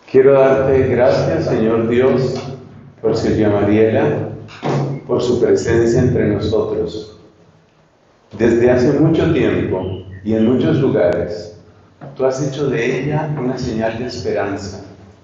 Quiero darte gracias, Señor Dios, por Silvia Mariela, por su presencia entre nosotros. Desde hace mucho tiempo y en muchos lugares, tú has hecho de ella una señal de esperanza.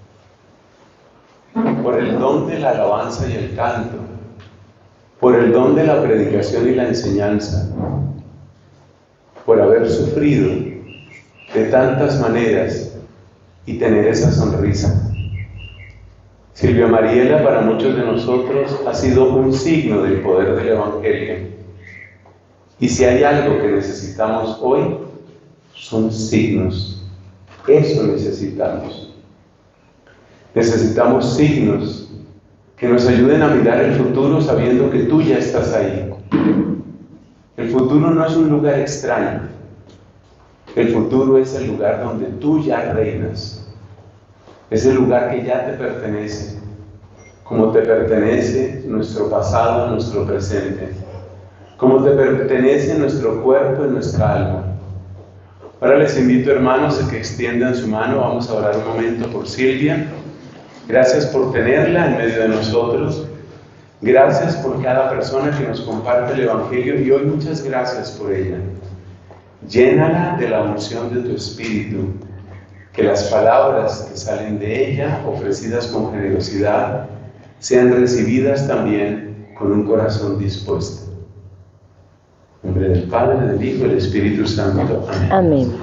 Por el don de la alabanza y el canto, por el don de la predicación y la enseñanza, por haber sufrido de tantas maneras y tener esa sonrisa. Silvia Mariela para muchos de nosotros ha sido un signo del poder del Evangelio. Y si hay algo que necesitamos hoy, son signos. Eso necesitamos. Necesitamos signos que nos ayuden a mirar el futuro sabiendo que tú ya estás ahí. El futuro no es un lugar extraño. El futuro es el lugar donde tú ya reinas. Es el lugar que ya te pertenece, como te pertenece nuestro pasado, nuestro presente, como te pertenece nuestro cuerpo y nuestra alma. Ahora les invito, hermanos, a que extiendan su mano. Vamos a orar un momento por Silvia. Gracias por tenerla en medio de nosotros. Gracias por cada persona que nos comparte el Evangelio y hoy muchas gracias por ella. Llénala de la unción de tu Espíritu, que las palabras que salen de ella, ofrecidas con generosidad, sean recibidas también con un corazón dispuesto. En nombre del Padre, del Hijo y del Espíritu Santo. Amén. Amén.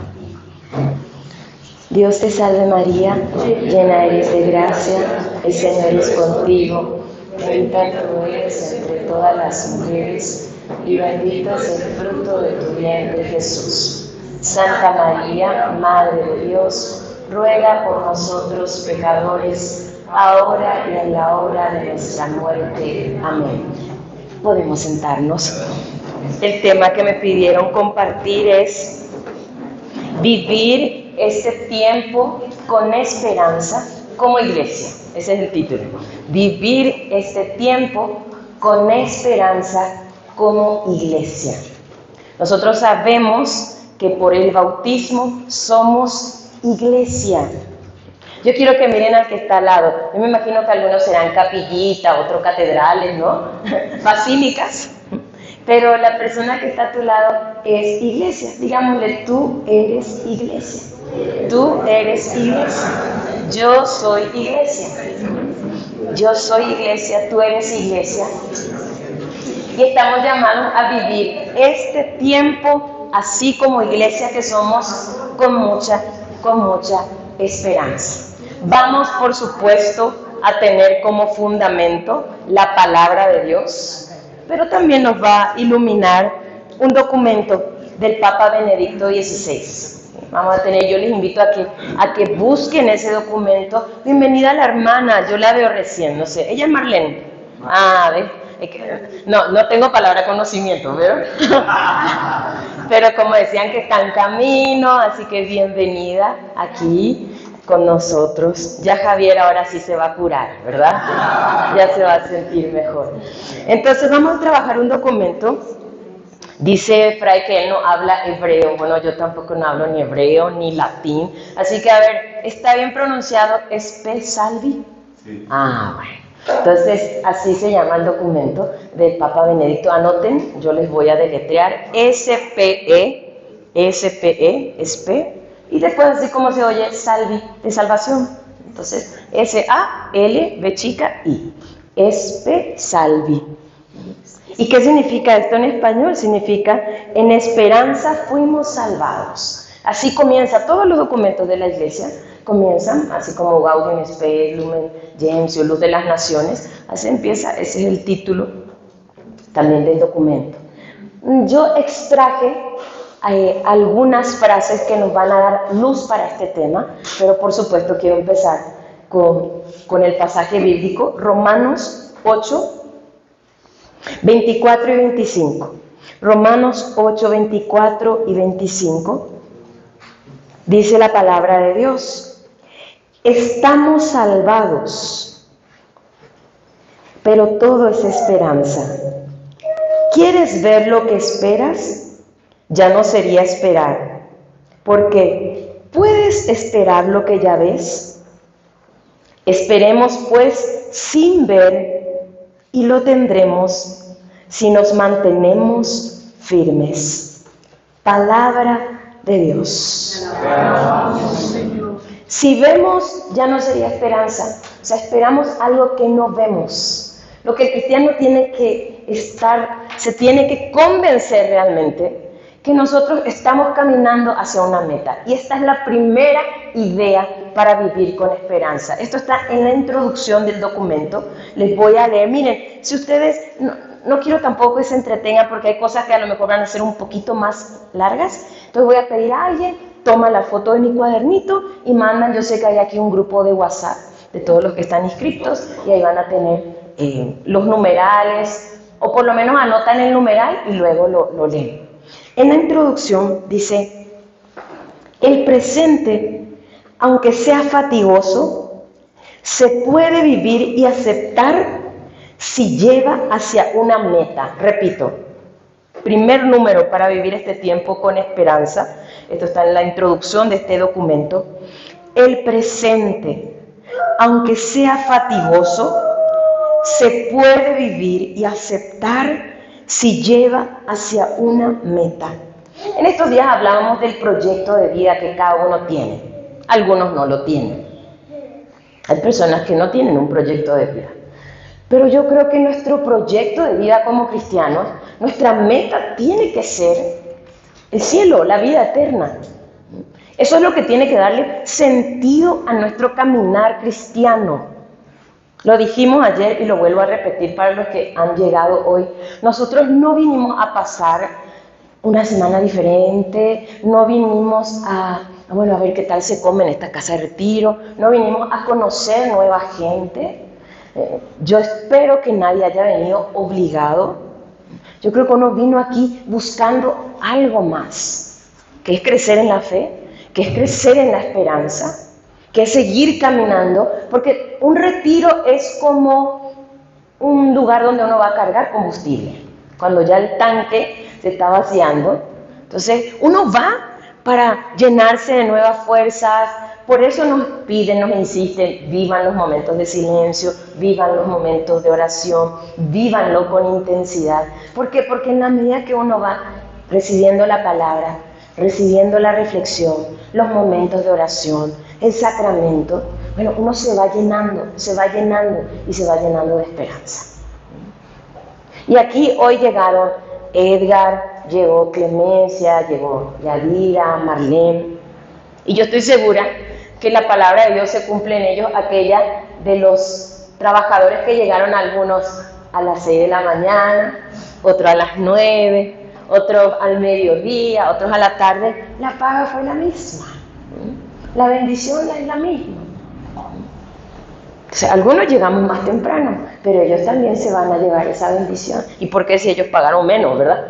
Dios te salve María, llena eres de gracia, el Señor es contigo, bendita tú eres entre todas las mujeres, y bendito es el fruto de tu vientre Jesús. Santa María, Madre de Dios, ruega por nosotros pecadores, ahora y en la hora de nuestra muerte. Amén. Podemos sentarnos. El tema que me pidieron compartir es vivir este tiempo con esperanza como iglesia. Ese es el título. Vivir este tiempo con esperanza como iglesia. Nosotros sabemos que por el bautismo somos iglesia. Yo quiero que miren al que está al lado. Yo me imagino que algunos serán capillitas, otros catedrales, ¿no? Basílicas. Pero la persona que está a tu lado es iglesia. Digámosle, tú eres iglesia. Tú eres iglesia. Yo soy iglesia. Yo soy iglesia, tú eres iglesia. Y estamos llamados a vivir este tiempo así como iglesia que somos, con mucha esperanza. Vamos, por supuesto, a tener como fundamento la palabra de Dios, pero también nos va a iluminar un documento del Papa Benedicto XVI. Vamos a tener, yo les invito a que busquen ese documento. Bienvenida a la hermana, yo la veo recién, no sé, ella es Marlene. Ah, ¿ves? No tengo palabra conocimiento, ¿verdad? Pero como decían que está en camino, así que bienvenida aquí con nosotros. Ya Javier ahora sí se va a curar, ¿verdad? Ya se va a sentir mejor. Entonces vamos a trabajar un documento. Dice Fray que él no habla hebreo. Bueno, yo tampoco no hablo ni hebreo ni latín. Así que, a ver, ¿está bien pronunciado Spe Salvi? Sí. Ah, bueno. Entonces, así se llama el documento del Papa Benedicto. Anoten, yo les voy a deletrear SPE, y después así como se oye, Salvi, de salvación. Entonces, S-A-L-B-I, Spe Salvi. ¿Y qué significa esto en español? Significa, en esperanza fuimos salvados. Así comienza, todos los documentos de la Iglesia comienzan, así como Gaudium Spes, Lumen Gentium, Luz de las Naciones, así empieza, ese es el título también del documento. Yo extraje algunas frases que nos van a dar luz para este tema, pero por supuesto quiero empezar con el pasaje bíblico, Romanos 8, 24 y 25. Romanos 8, 24 y 25. Dice la palabra de Dios: estamos salvados, pero todo es esperanza. ¿Quieres ver lo que esperas? Ya no sería esperar, porque ¿puedes esperar lo que ya ves? Esperemos pues sin ver y lo tendremos si nos mantenemos firmes. Palabra de Dios. Si vemos, ya no sería esperanza. O sea, esperamos algo que no vemos. Lo que el cristiano tiene que se tiene que convencer realmente que nosotros estamos caminando hacia una meta. Y esta es la primera idea para vivir con esperanza. Esto está en la introducción del documento. Les voy a leer. Miren, si ustedes, no quiero tampoco que se entretengan porque hay cosas que a lo mejor van a ser un poquito más largas. Entonces voy a pedir a alguien, toma la foto de mi cuadernito y mandan. Yo sé que hay aquí un grupo de WhatsApp de todos los que están inscritos y ahí van a tener los numerales, o por lo menos anotan el numeral y luego lo leen. En la introducción dice: el presente, aunque sea fatigoso, se puede vivir y aceptar si lleva hacia una meta. Repito, primer número para vivir este tiempo con esperanza. Esto está en la introducción de este documento. El presente, aunque sea fatigoso, se puede vivir y aceptar si lleva hacia una meta. En estos días hablábamos del proyecto de vida que cada uno tiene. Algunos no lo tienen. Hay personas que no tienen un proyecto de vida. Pero yo creo que nuestro proyecto de vida como cristianos, nuestra meta tiene que ser el cielo, la vida eterna. Eso es lo que tiene que darle sentido a nuestro caminar cristiano. Lo dijimos ayer y lo vuelvo a repetir para los que han llegado hoy. Nosotros no vinimos a pasar una semana diferente, no vinimos a ver qué tal se come en esta casa de retiro, no vinimos a conocer nueva gente. Yo espero que nadie haya venido obligado. Yo creo que uno vino aquí buscando algo más, que es crecer en la fe, que es crecer en la esperanza, que es seguir caminando, porque un retiro es como un lugar donde uno va a cargar combustible. Cuando ya el tanque se está vaciando, entonces uno va para llenarse de nuevas fuerzas. Por eso nos piden, nos insisten, vivan los momentos de silencio, vivan los momentos de oración, vívanlo con intensidad. ¿Por qué? Porque en la medida que uno va recibiendo la palabra, recibiendo la reflexión, los momentos de oración, el sacramento, uno se va llenando y se va llenando de esperanza. Y aquí hoy llegaron Edgar, llegó Clemencia, llegó Yadira, Marlene, y yo estoy segura que la palabra de Dios se cumple en ellos, aquella de los trabajadores que llegaron, algunos a las 6 de la mañana, otros a las 9, otros al mediodía, otros a la tarde. La paga fue la misma, la bendición es la misma. O sea, algunos llegamos más temprano, pero ellos también se van a llevar esa bendición. ¿Y por qué si ellos pagaron menos, verdad?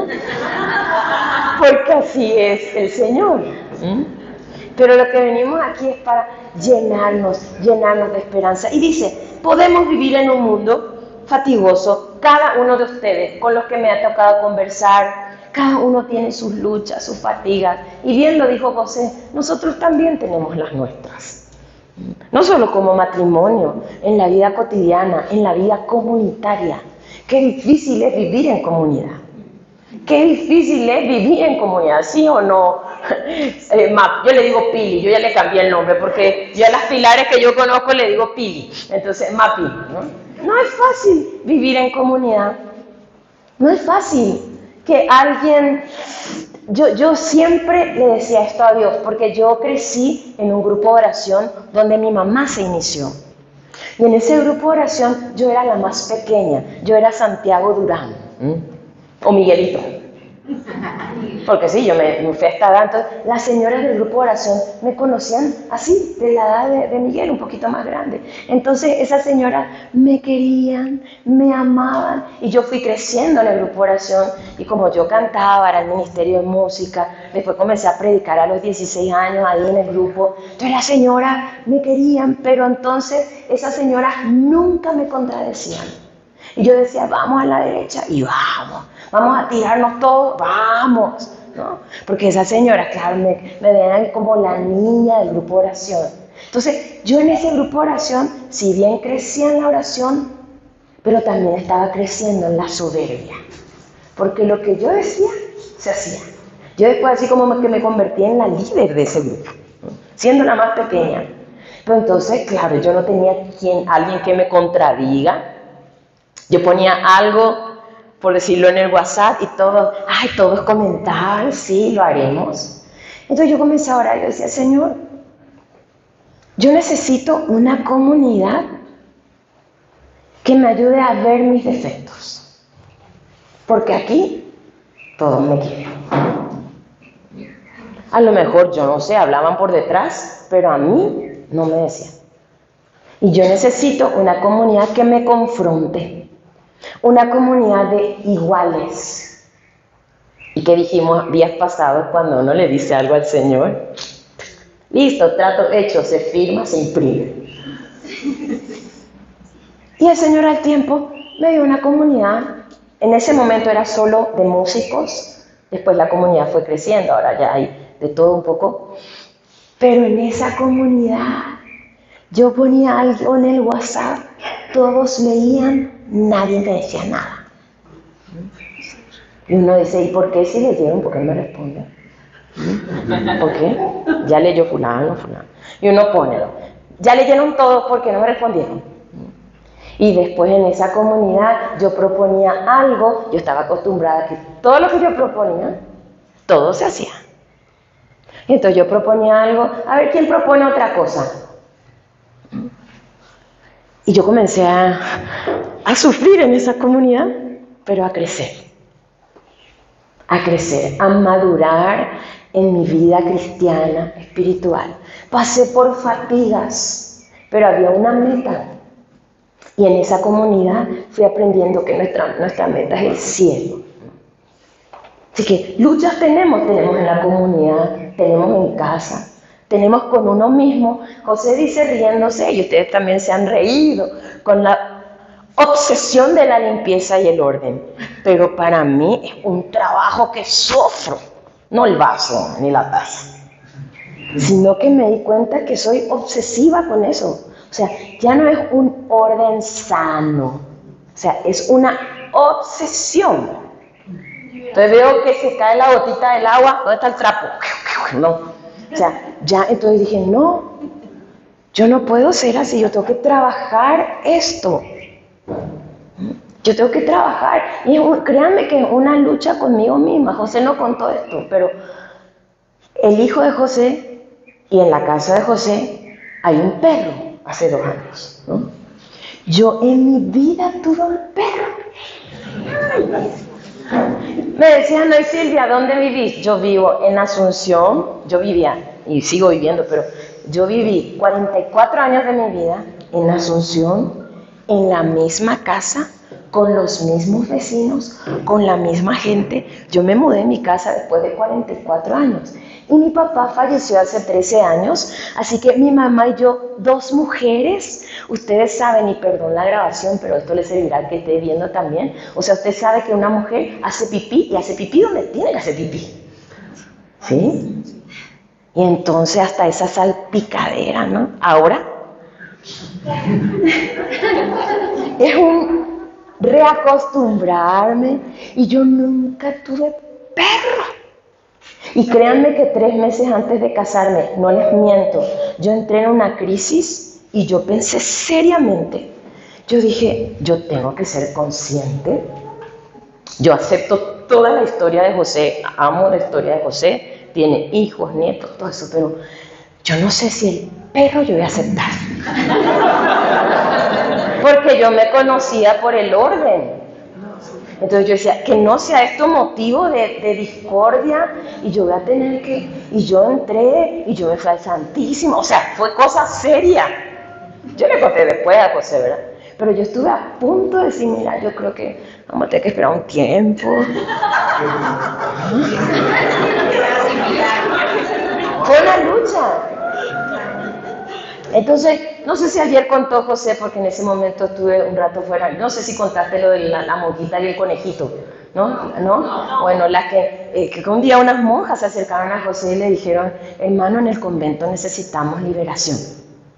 Porque así es el Señor. Pero lo que venimos aquí es para llenarnos de esperanza. Y dice, podemos vivir en un mundo fatigoso. Cada uno de ustedes con los que me ha tocado conversar, cada uno tiene sus luchas, sus fatigas. Y bien lo dijo José, nosotros también tenemos las nuestras. No solo como matrimonio, en la vida cotidiana, en la vida comunitaria. Qué difícil es vivir en comunidad. Qué difícil es vivir en comunidad, ¿sí o no? Yo le digo Pili, yo ya le cambié el nombre porque ya las pilares que yo conozco le digo Pili. Entonces, Mapi, ¿no? No es fácil vivir en comunidad. No es fácil que alguien... Yo siempre le decía esto a Dios, porque yo crecí en un grupo de oración donde mi mamá se inició. Y en ese grupo de oración yo era la más pequeña, yo era Santiago Durán, o Miguelito. Porque sí, yo me fui a esta edad, entonces las señoras del grupo de oración me conocían así, de la edad de Miguel, un poquito más grande. Entonces esas señoras me querían, me amaban, y yo fui creciendo en el grupo de oración, y como yo cantaba, era el ministerio de música, después comencé a predicar a los 16 años ahí en el grupo, entonces las señoras me querían, pero entonces esas señoras nunca me contradecían. Y yo decía, vamos a la derecha, y vamos a tirarnos todos, vamos, ¿no? Porque esas señoras, claro, me veían como la niña del grupo de oración. Entonces, yo en ese grupo de oración, si bien crecía en la oración, pero también estaba creciendo en la soberbia. Porque lo que yo decía, se hacía. Yo después así como que me convertí en la líder de ese grupo, siendo la más pequeña. Pero entonces, claro, yo no tenía alguien que me contradiga. Yo ponía algo, por decirlo en el WhatsApp, y todos comentaban, sí, lo haremos. Entonces yo comencé a orar y yo decía, Señor, yo necesito una comunidad que me ayude a ver mis defectos. Porque aquí todos me quieren. A lo mejor, yo no sé, hablaban por detrás, pero a mí no me decían. Y yo necesito una comunidad que me confronte. Una comunidad de iguales. ¿Y qué dijimos días pasados cuando uno le dice algo al Señor? Listo, trato hecho, se firma, se imprime. Y el Señor al tiempo me dio una comunidad. En ese momento era solo de músicos. Después la comunidad fue creciendo, ahora ya hay de todo un poco. Pero en esa comunidad yo ponía algo en el WhatsApp, todos leían, nadie me decía nada. Y uno dice, ¿y por qué si leyeron? ¿Por qué no me responden? ¿Por qué? Ya leyó fulano. Y uno pone, ya leyeron todos, ¿por qué no me respondieron? Y después en esa comunidad yo proponía algo, yo estaba acostumbrada a que todo lo que yo proponía, todo se hacía. Y entonces yo proponía algo, a ver, ¿quién propone otra cosa? Y yo comencé a sufrir en esa comunidad, pero a crecer, a madurar en mi vida cristiana, espiritual. Pasé por fatigas, pero había una meta. Y en esa comunidad fui aprendiendo que nuestra meta es el cielo. Así que luchas tenemos en la comunidad, tenemos en casa. Tenemos con uno mismo. José dice riéndose, y ustedes también se han reído, con la obsesión de la limpieza y el orden. Pero para mí es un trabajo que sufro, no el vaso ni la taza, sino que me di cuenta que soy obsesiva con eso. O sea, ya no es un orden sano, o sea, es una obsesión. Entonces veo que se cae la gotita del agua, ¿dónde está el trapo? No. O sea, ya entonces dije, no, yo no puedo ser así, yo tengo que trabajar esto. Yo tengo que trabajar. Y créanme que es una lucha conmigo misma. José no contó esto, pero el hijo de José y en la casa de José hay un perro hace 2 años, ¿no? Yo en mi vida tuve un perro. Me decían, no, Silvia, ¿dónde vivís? Yo vivo en Asunción, yo vivía, y sigo viviendo, pero yo viví 44 años de mi vida en Asunción, en la misma casa, con los mismos vecinos, con la misma gente. Yo me mudé de mi casa después de 44 años. Y mi papá falleció hace 13 años, así que mi mamá y yo, 2 mujeres, ustedes saben, y perdón la grabación, pero esto les servirá al que esté viendo también. O sea, usted sabe que una mujer hace pipí, y hace pipí donde tiene que hacer pipí. ¿Sí? Y entonces hasta esa salpicadera, ¿no? Ahora es un reacostumbrarme, y yo nunca tuve perro. Y créanme que 3 meses antes de casarme, no les miento, yo entré en una crisis y yo pensé seriamente. Yo dije, yo tengo que ser consciente. Yo acepto toda la historia de José, amo la historia de José, tiene hijos, nietos, todo eso, pero yo no sé si el perro yo voy a aceptar. Porque yo me conocía por el orden. Entonces yo decía, que no sea esto motivo de discordia, y yo voy a tener que, y yo entré, y yo me fui al Santísimo, o sea, fue cosa seria. Yo le conté después a José, ¿verdad? Pero yo estuve a punto de decir, mira, yo creo que vamos a tener que esperar un tiempo. Fue una lucha. Entonces, no sé si ayer contó José, porque en ese momento estuve un rato fuera, no sé si contaste lo de la monjita y el conejito, ¿no? ¿No? Bueno, que un día unas monjas se acercaron a José y le dijeron, hermano, en el convento necesitamos liberación.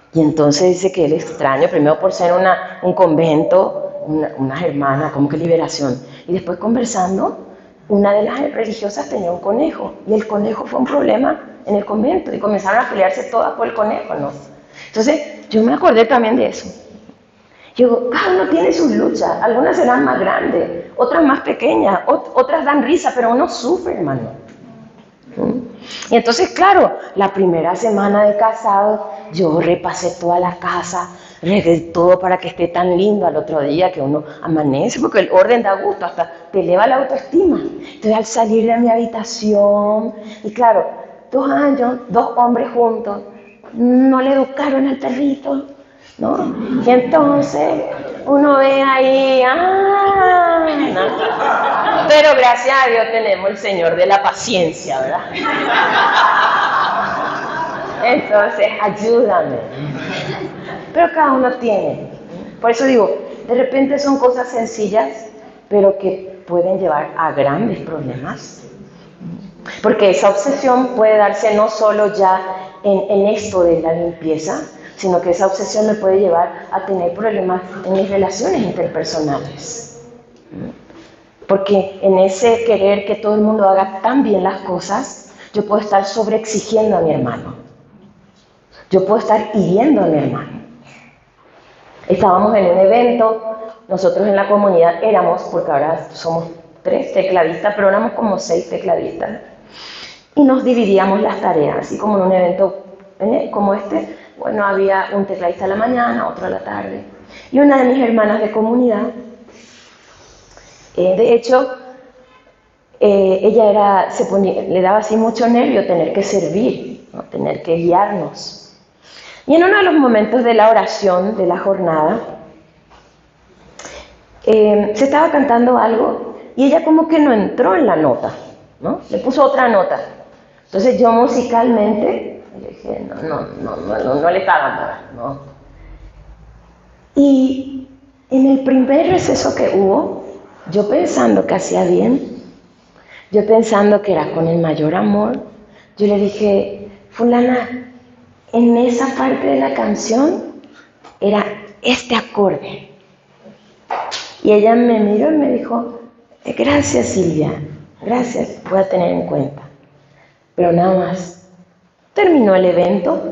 Y entonces dice que él extraño, primero por ser un convento, unas hermanas, como que liberación. Y después conversando, una de las religiosas tenía un conejo. Y el conejo fue un problema en el convento. Y comenzaron a pelearse todas por el conejo, ¿no? Entonces, yo me acordé también de eso. Yo digo, cada uno tiene sus luchas. Algunas serán más grandes, otras más pequeñas, otras dan risa, pero uno sufre, hermano. Y entonces, claro, la primera semana de casado, yo repasé toda la casa, regué todo para que esté tan lindo al otro día que uno amanece, porque el orden da gusto, hasta te eleva la autoestima. Entonces, al salir de mi habitación, y claro, 2 años, 2 hombres juntos, no le educaron al perrito, ¿no? Y entonces uno ve ahí, no. Pero gracias a Dios tenemos el Señor de la paciencia, ¿verdad? Entonces, ayúdame. Pero cada uno tiene. Por eso digo, de repente son cosas sencillas, pero que pueden llevar a grandes problemas. Porque esa obsesión puede darse no solo ya en esto de la limpieza, sino que esa obsesión me puede llevar a tener problemas en mis relaciones interpersonales. Porque en ese querer que todo el mundo haga tan bien las cosas, yo puedo estar sobreexigiendo a mi hermano. Yo puedo estar hiriendo a mi hermano. Estábamos en un evento, nosotros en la comunidad éramos, porque ahora somos 3 tecladistas, pero éramos como 6 tecladistas. Y nos dividíamos las tareas, así como en un evento como este. Bueno, había un tecladista a la mañana, otro a la tarde. Y una de mis hermanas de comunidad, de hecho, ella le daba así mucho nervio tener que servir, ¿no? Tener que guiarnos. Y en uno de los momentos de la oración, de la jornada, se estaba cantando algo y ella como que no entró en la nota, ¿no? Le puso otra nota. Entonces yo musicalmente... Yo dije, no le estaba dando, ¿no? Y en el primer receso que hubo, yo pensando que hacía bien, yo pensando que era con el mayor amor, yo le dije, fulana, en esa parte de la canción era este acorde. Y ella me miró y me dijo, gracias Silvia, gracias, voy a tener en cuenta. Pero nada más. Terminó el evento,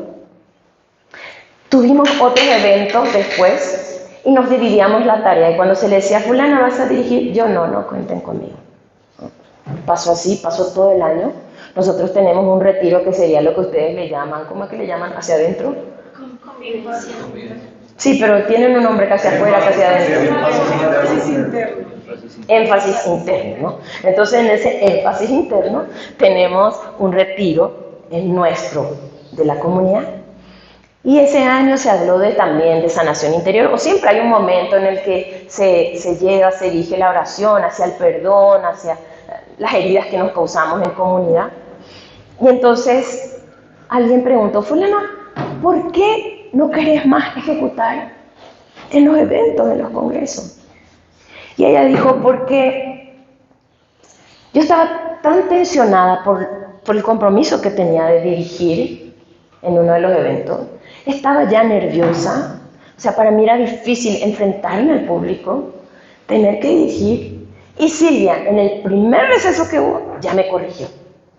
tuvimos otros eventos después y nos dividíamos la tarea. Y cuando se le decía, fulana, ¿vas a dirigir? Yo no cuenten conmigo. Pasó así, pasó todo el año. Nosotros tenemos un retiro que sería lo que ustedes le llaman, ¿cómo es que le llaman? ¿Hacia adentro? Convivencia. Sí, pero tienen un nombre que hacia afuera, que hacia adentro. Énfasis interno. Énfasis interno, ¿no? Entonces, en ese énfasis interno tenemos un retiro nuestro de la comunidad. Y ese año se habló también de sanación interior, o siempre hay un momento en el que se llega, se dirige la oración hacia el perdón, hacia las heridas que nos causamos en comunidad. Y entonces alguien preguntó, fulana, ¿por qué no querés más ejecutar en los eventos, en los congresos? Y ella dijo, porque yo estaba tan tensionada por el compromiso que tenía de dirigir en uno de los eventos, estaba ya nerviosa, o sea, para mí era difícil enfrentarme al público, tener que dirigir, y Silvia, en el primer receso que hubo, ya me corrigió,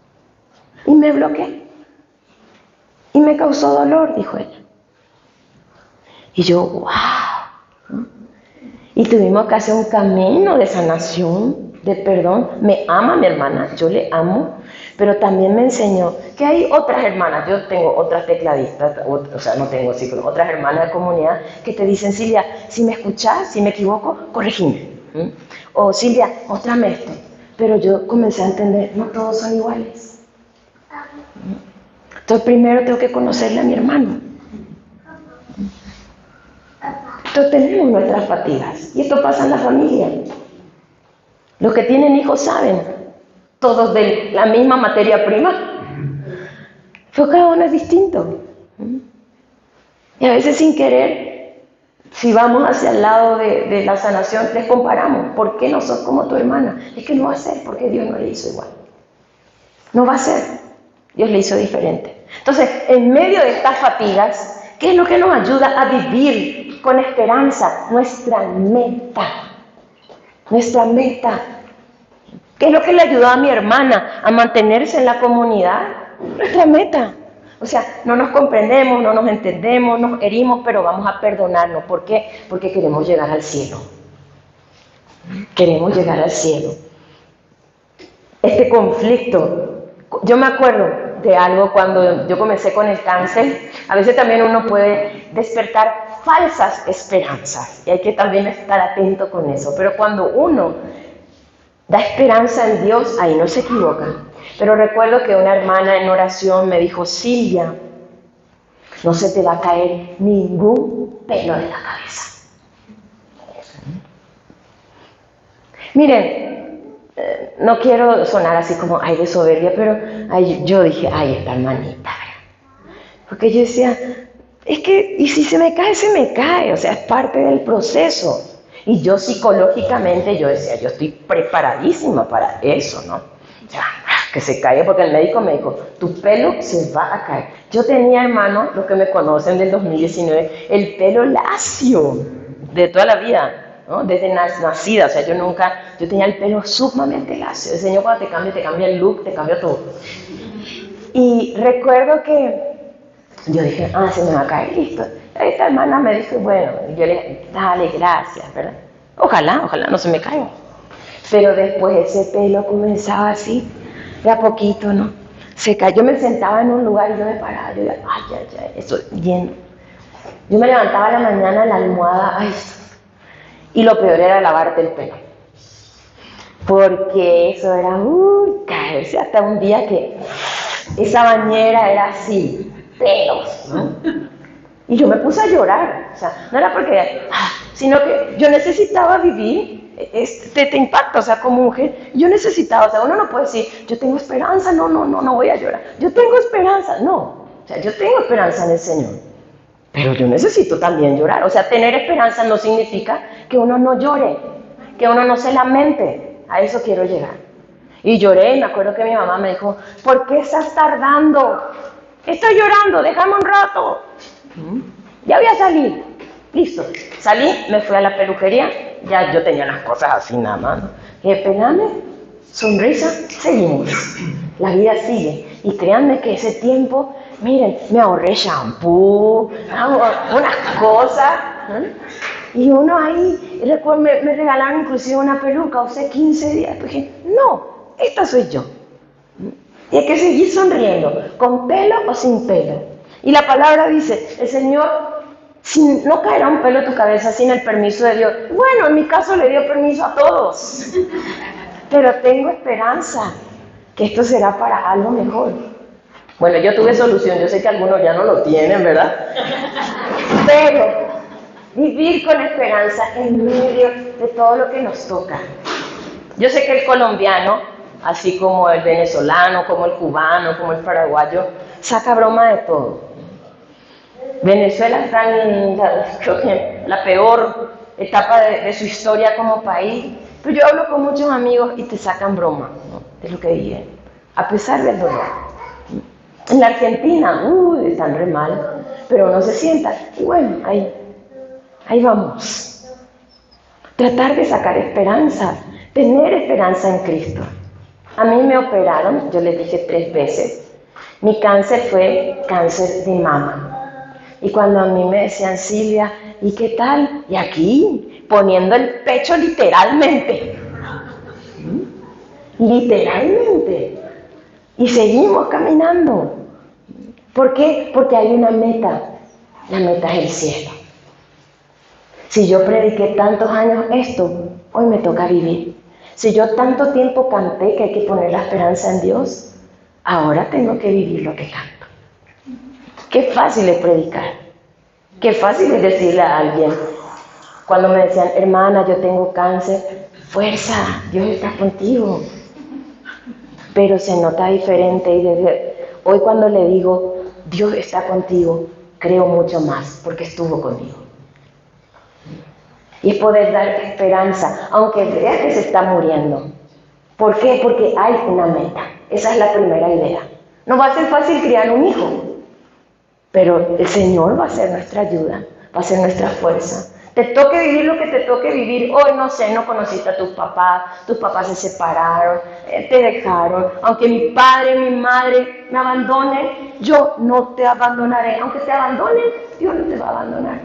y me bloqueé, y me causó dolor, dijo ella, y yo, wow, y tuvimos que hacer un camino de sanación, de perdón. Me ama mi hermana, yo le amo, pero también me enseñó que hay otras hermanas, yo tengo otras tecladistas, o sea, no tengo así, pero otras hermanas de comunidad que te dicen, Silvia, si me escuchás, si me equivoco, corregime. O Silvia, mostrame esto. Pero yo comencé a entender, no todos son iguales. Entonces primero tengo que conocerle a mi hermano. Entonces tenemos nuestras fatigas, y esto pasa en la familia. Los que tienen hijos saben, todos de la misma materia prima, pero cada uno es distinto. Y a veces sin querer, si vamos hacia el lado de la sanación, les comparamos. ¿Por qué no sos como tu hermana? Es que no va a ser, porque Dios no le hizo igual. No va a ser, Dios le hizo diferente. Entonces, en medio de estas fatigas, ¿Qué es lo que nos ayuda a vivir con esperanza? Nuestra meta. Nuestra meta. ¿Qué es lo que le ayudó a mi hermana a mantenerse en la comunidad? Nuestra meta. O sea, no nos comprendemos, no nos entendemos, nos herimos, pero vamos a perdonarnos. ¿Por qué? Porque queremos llegar al cielo. Queremos llegar al cielo. Este conflicto, yo me acuerdo de algo cuando yo comencé con el cáncer. A veces también uno puede despertar falsas esperanzas y hay que también estar atento con eso. Pero cuando uno da esperanza en Dios, ahí no se equivoca. Pero recuerdo que una hermana en oración me dijo: Silvia, no se te va a caer ningún pelo de la cabeza. Miren, no quiero sonar así como de soberbia, pero yo dije: esta hermanita. Porque yo decía, es que, y si se me cae, se me cae. O sea, es parte del proceso. Y yo psicológicamente, yo decía, yo estoy preparadísima para eso, ¿no? O sea, que se caiga, porque el médico me dijo, tu pelo se va a caer. Yo tenía, hermano, los que me conocen del 2019, el pelo lacio de toda la vida, ¿no? Desde nacida, o sea, yo tenía el pelo sumamente lacio. El Señor cuando te cambia el look, te cambia todo. Y recuerdo que yo dije, se me va a caer, listo. Esta hermana me dijo, bueno, yo le dije, dale, gracias, ¿verdad? Ojalá no se me caiga. Pero después ese pelo comenzaba así, de a poquito, ¿no? Se cayó. Yo me sentaba en un lugar y yo me paraba, yo decía, eso lleno. Yo me levantaba a la mañana en la almohada, y lo peor era lavarte el pelo. Porque eso era, caerse hasta un día que esa bañera era así, pelos, ¿no? Y yo me puse a llorar, o sea, no era porque, sino que yo necesitaba vivir, te impacta, o sea, como mujer, yo necesitaba, o sea, uno no puede decir, yo tengo esperanza, no voy a llorar, yo tengo esperanza, no, o sea, yo tengo esperanza en el Señor, pero yo necesito también llorar, o sea, tener esperanza no significa que uno no llore, que uno no se lamente, a eso quiero llegar. Y lloré, y me acuerdo que mi mamá me dijo, ¿por qué estás tardando? Estoy llorando, déjame un rato. Ya voy a salir. Listo. Salí, me fui a la peluquería. Ya yo tenía las cosas así nada más, ¿no? Y pelame, sonrisa, seguimos. La vida sigue. Y créanme que ese tiempo, miren, me ahorré shampoo, unas cosas. Y uno ahí, recuerdo, me regalaron inclusive una peluca, usé 15 días. Pues dije, no, esta soy yo. Y hay que seguir sonriendo, con pelo o sin pelo. Y la palabra dice, el Señor, no caerá un pelo en tu cabeza sin el permiso de Dios. Bueno, en mi caso le dio permiso a todos. Pero tengo esperanza que esto será para algo mejor. Bueno, yo tuve solución, yo sé que algunos ya no lo tienen, ¿verdad? Pero vivir con esperanza en medio de todo lo que nos toca. Yo sé que el colombiano, así como el venezolano, como el cubano, como el paraguayo, saca broma de todo. Venezuela está en la peor etapa de su historia como país, pero yo hablo con muchos amigos y te sacan broma, ¿no? De lo que viven, a pesar del dolor. En la Argentina, están re mal, pero uno se sienta, y bueno, ahí vamos. Tratar de sacar esperanza, tener esperanza en Cristo. A mí me operaron, yo les dije 3 veces, mi cáncer fue cáncer de mama. Y cuando a mí me decían, Silvia, ¿y qué tal? Y aquí, poniendo el pecho literalmente. Literalmente. Y seguimos caminando. ¿Por qué? Porque hay una meta. La meta es el cielo. Si yo prediqué tantos años esto, hoy me toca vivir. Si yo tanto tiempo canté que hay que poner la esperanza en Dios, ahora tengo que vivir lo que canto. Qué fácil es predicar. Qué fácil es decirle a alguien. Cuando me decían, hermana, yo tengo cáncer, fuerza, Dios está contigo. Pero se nota diferente y desde hoy cuando le digo, Dios está contigo, creo mucho más porque estuvo conmigo. Y es poder dar esperanza, aunque vea que se está muriendo. ¿Por qué? Porque hay una meta. Esa es la primera idea. No va a ser fácil criar un hijo, pero el Señor va a ser nuestra ayuda, va a ser nuestra fuerza. Te toque vivir lo que te toque vivir. Hoy no sé, no conociste a tus papás se separaron, te dejaron. Aunque mi padre, mi madre me abandonen, yo no te abandonaré. Aunque te abandonen, Dios no te va a abandonar.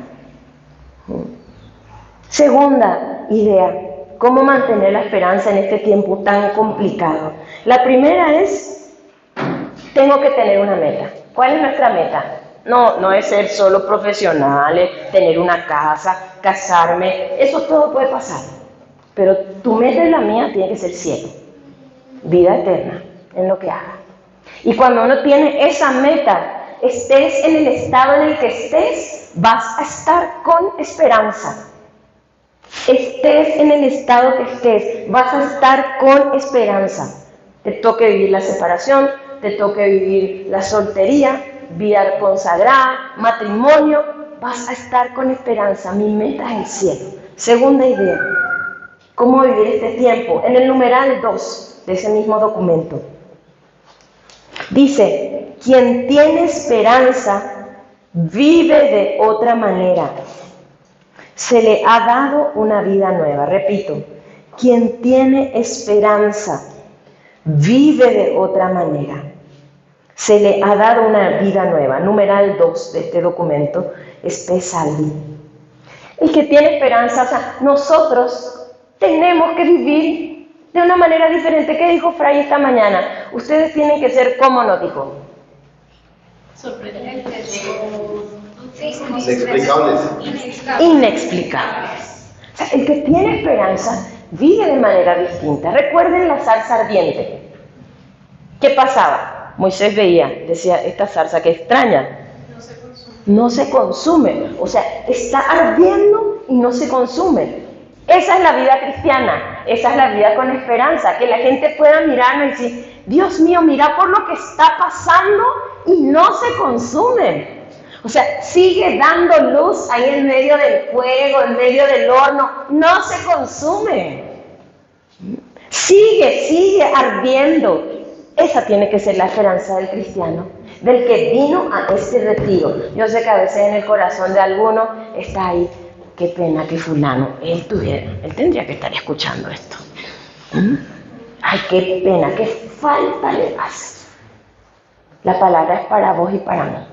Segunda idea, ¿cómo mantener la esperanza en este tiempo tan complicado? La primera es, tengo que tener una meta. ¿Cuál es nuestra meta? No es ser solo profesionales, tener una casa, casarme, eso todo puede pasar. Pero tu meta y la mía tiene que ser cielo, vida eterna en lo que haga. Y cuando uno tiene esa meta, estés en el estado en el que estés, vas a estar con esperanza. Estés en el estado que estés, vas a estar con esperanza. Te toque vivir la separación, te toque vivir la soltería, vida consagrada, matrimonio, vas a estar con esperanza. Mi meta es el cielo. Segunda idea, ¿cómo vivir este tiempo? En el numeral 2 de ese mismo documento. Dice, quien tiene esperanza vive de otra manera. Se le ha dado una vida nueva. Repito, quien tiene esperanza vive de otra manera. Se le ha dado una vida nueva. Numeral 2 de este documento, Spe Salvi. El que tiene esperanza, o sea, nosotros tenemos que vivir de una manera diferente. ¿Qué dijo Fray esta mañana? Ustedes tienen que ser, ¿cómo nos dijo? Sorprendentes. Inexplicables. O sea, el que tiene esperanza vive de manera distinta. Recuerden la zarza ardiente. ¿Qué pasaba? Moisés veía, decía, esta zarza que extraña. No se consume. O sea, está ardiendo y no se consume. Esa es la vida cristiana. Esa es la vida con esperanza. Que la gente pueda mirarnos y decir, Dios mío, mira por lo que está pasando y no se consume. O sea, sigue dando luz ahí en medio del fuego, en medio del horno. No se consume. Sigue ardiendo. Esa tiene que ser la esperanza del cristiano, del que vino a este retiro. Yo sé que a veces en el corazón de alguno está ahí, qué pena que fulano, él tendría que estar escuchando esto. Ay, qué pena, qué falta le hace. La palabra es para vos y para mí.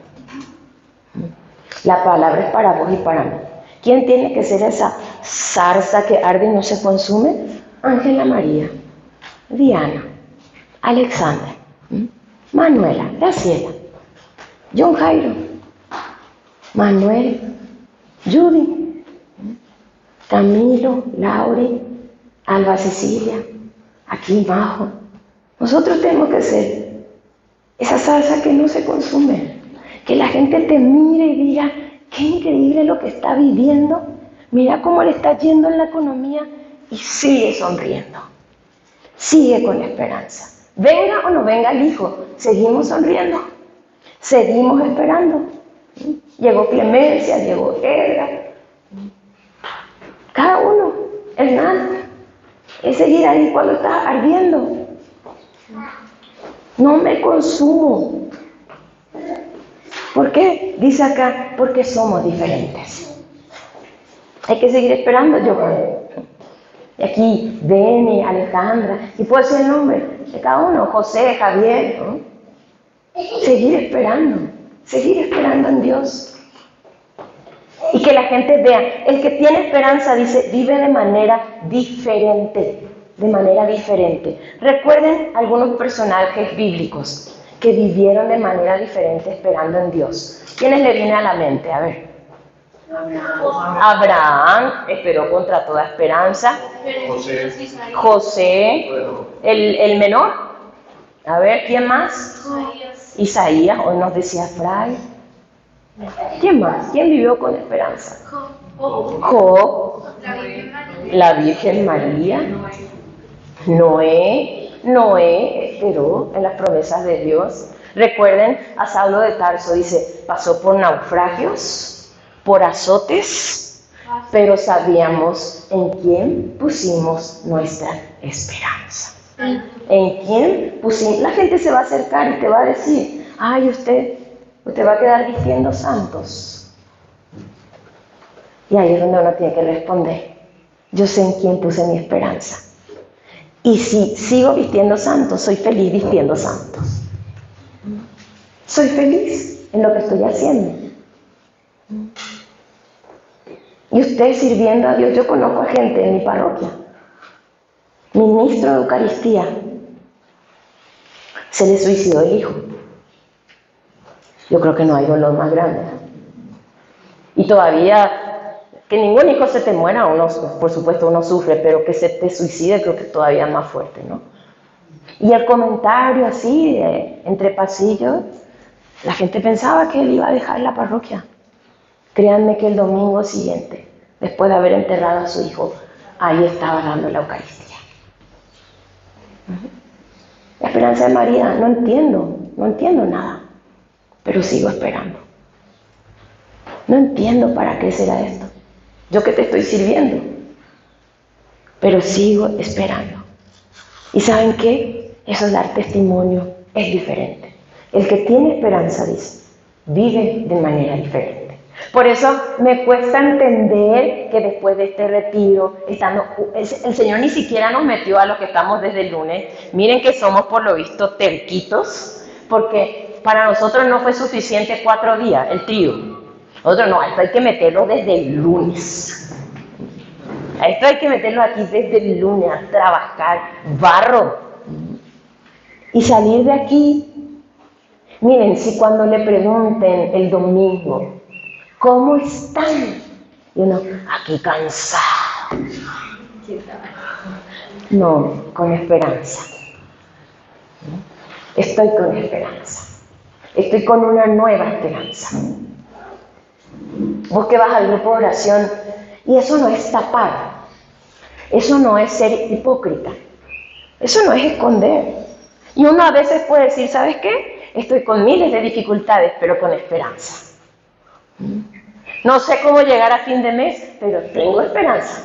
La palabra es para vos y para mí. ¿Quién tiene que ser esa zarza que arde y no se consume? Ángela María, Diana, Alexander, Manuela, Graciela, John Jairo, Manuel, Judy, Camilo, Lauri, Alba Cecilia, aquí Majo. Nosotros tenemos que ser esa salsa que no se consume, que la gente te mire y diga, qué increíble lo que está viviendo, mira cómo le está yendo en la economía y sigue sonriendo, sigue con esperanza. Venga o no venga el hijo, seguimos sonriendo, seguimos esperando. Llegó Clemencia, llegó Edgar, cada uno, Hernán, es seguir ahí cuando está ardiendo. No me consumo. ¿Por qué? Dice acá, porque somos diferentes. Hay que seguir esperando, Giovanni. Y aquí, Beni, Alejandra, y puedo decir el nombre de cada uno, José, Javier, ¿no? Seguir esperando en Dios. Y que la gente vea, el que tiene esperanza, dice, vive de manera diferente, Recuerden algunos personajes bíblicos que vivieron de manera diferente esperando en Dios. ¿Quiénes le viene a la mente? A ver. Abraham esperó contra toda esperanza. José, el menor. A ver, ¿quién más? Isaías, hoy nos decía Fray. ¿Quién más? ¿Quién vivió con esperanza? Job, la Virgen María, Noé esperó en las promesas de Dios. Recuerden a Saulo de Tarso, dice, pasó por naufragios, por azotes, pero sabíamos en quién pusimos nuestra esperanza. ¿En quién pusimos? La gente se va a acercar y te va a decir, ay, usted Usted va a quedar vistiendo santos. Y ahí es donde uno tiene que responder. Yo sé en quién puse mi esperanza. Y si sigo vistiendo santos, soy feliz vistiendo santos. Soy feliz en lo que estoy haciendo. Y usted sirviendo a Dios, yo conozco a gente en mi parroquia, ministro de Eucaristía, se le suicidó el hijo. Yo creo que no hay dolor más grande. Y todavía, que ningún hijo se te muera, uno, por supuesto uno sufre, pero que se te suicide creo que todavía es más fuerte, ¿no? Y el comentario así, entre pasillos, la gente pensaba que él iba a dejar la parroquia. Créanme que el domingo siguiente, después de haber enterrado a su hijo, ahí estaba dando la Eucaristía. La esperanza de María, no entiendo nada, pero sigo esperando. No entiendo para qué será esto. Yo que te estoy sirviendo, pero sigo esperando. ¿Y saben qué? Eso es dar testimonio, es diferente. El que tiene esperanza, dice, vive de manera diferente. Por eso me cuesta entender que después de este retiro, el Señor ni siquiera nos metió a los que estamos desde el lunes. Miren que somos por lo visto terquitos, porque para nosotros no fue suficiente 4 días el trío. Nosotros no, esto hay que meterlo desde el lunes. A esto hay que meterlo aquí desde el lunes, a trabajar, barro. Y salir de aquí, miren, si cuando le pregunten el domingo, ¿cómo están? Y uno, aquí cansado. No, con esperanza. Estoy con esperanza. Estoy con una nueva esperanza. Vos que vas al grupo de oración, y eso no es tapar. Eso no es ser hipócrita. Eso no es esconder. Y uno a veces puede decir, ¿sabes qué? Estoy con miles de dificultades, pero con esperanza. No sé cómo llegar a fin de mes, pero tengo esperanza.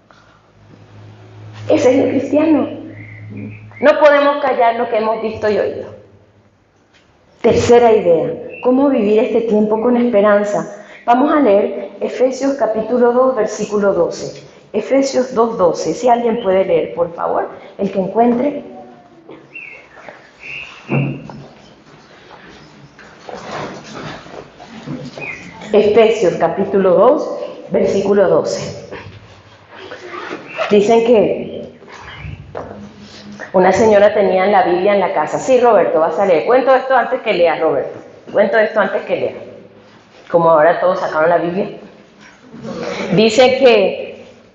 Ese es el cristiano. No podemos callar lo que hemos visto y oído. Tercera idea, ¿cómo vivir este tiempo con esperanza? Vamos a leer Efesios capítulo 2, versículo 12. Efesios 2:12. Si alguien puede leer, por favor, el que encuentre. Efesios capítulo 2, versículo 12. Dicen que una señora tenía la Biblia en la casa. Sí, Roberto, vas a leer. Cuento esto antes que leas, Roberto. Cuento esto antes que leas. Como ahora todos sacaron la Biblia. Dice que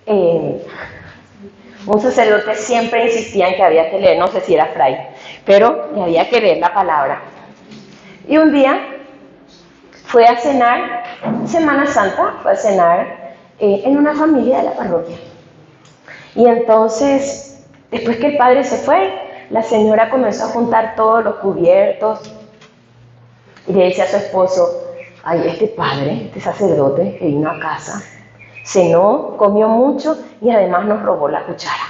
un sacerdote siempre insistía en que había que leer, no sé si era fray, pero había que leer la palabra. Y un día fue a cenar, Semana Santa, fue a cenar en una familia de la parroquia. Y entonces, después que el padre se fue, la señora comenzó a juntar todos los cubiertos y le dice a su esposo, ay, este padre, este sacerdote que vino a casa, cenó, comió mucho y además nos robó la cuchara.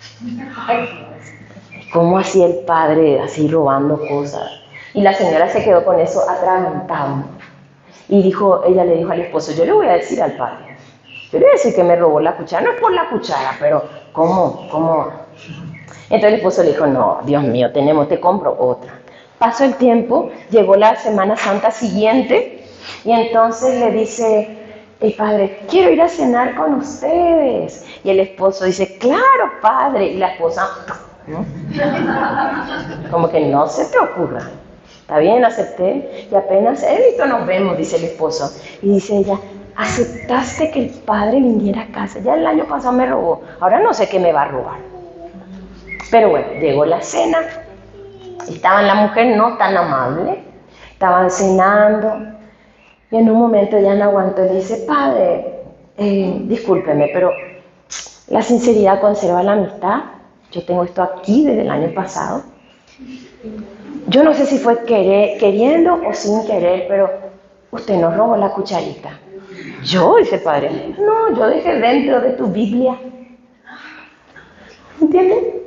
¿Cómo hacía el padre así robando cosas? Y la señora se quedó con eso atragantado. Y ella le dijo al esposo, yo le voy a decir al padre. Yo le voy a decir que me robó la cuchara. No es por la cuchara, pero ¿cómo? Entonces el esposo le dijo, no, Dios mío, te compro otra. Pasó el tiempo, llegó la Semana Santa siguiente y entonces le dice el padre, quiero ir a cenar con ustedes. Y el esposo dice, claro, padre. Y la esposa, ¿no? Como que no se te ocurra. Está bien, acepté. Y apenas listo, nos vemos, dice el esposo. Y dice ella, aceptaste que el padre viniera a casa. Ya el año pasado me robó. Ahora no sé qué me va a robar. Pero bueno, llegó la cena. Estaba la mujer no tan amable. Estaban cenando. Y en un momento ya no aguantó y le dice, padre, discúlpeme, pero la sinceridad conserva la amistad. Yo tengo esto aquí desde el año pasado. Yo no sé si fue queriendo o sin querer, pero usted nos robó la cucharita. ¿Yo? Dice el padre. No, yo dejé dentro de tu Biblia. ¿Entienden?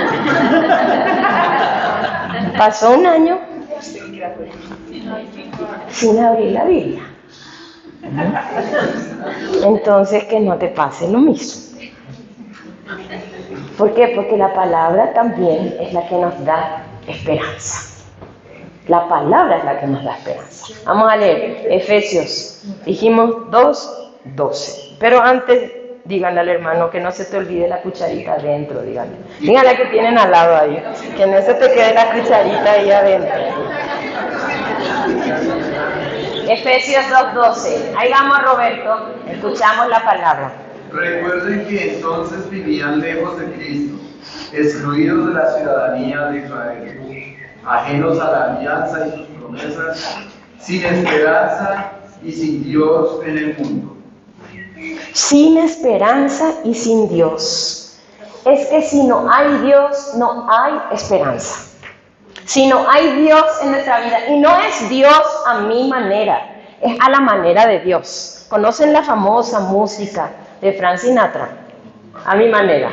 Pasó un año. sin abrir la Biblia. Entonces, que no te pase lo mismo. ¿Por qué? Porque la palabra también es la que nos da esperanza. La palabra es la que nos da esperanza. Vamos a leer Efesios, dijimos 2:12. Pero antes, díganle al hermano que no se te olvide la cucharita adentro, díganle. Díganle que tienen al lado ahí, que no se te quede la cucharita ahí adentro. Efesios 2:12. Ahí vamos, Roberto, escuchamos la palabra. Recuerden que entonces vivían lejos de Cristo, excluidos de la ciudadanía de Israel, ajenos a la alianza y sus promesas, sin esperanza y sin Dios en el mundo. Sin esperanza y sin Dios. Es que si no hay Dios, no hay esperanza. Si no hay Dios en nuestra vida, y no es Dios a mi manera, es a la manera de Dios. ¿Conocen la famosa música de Frank Sinatra? A mi manera.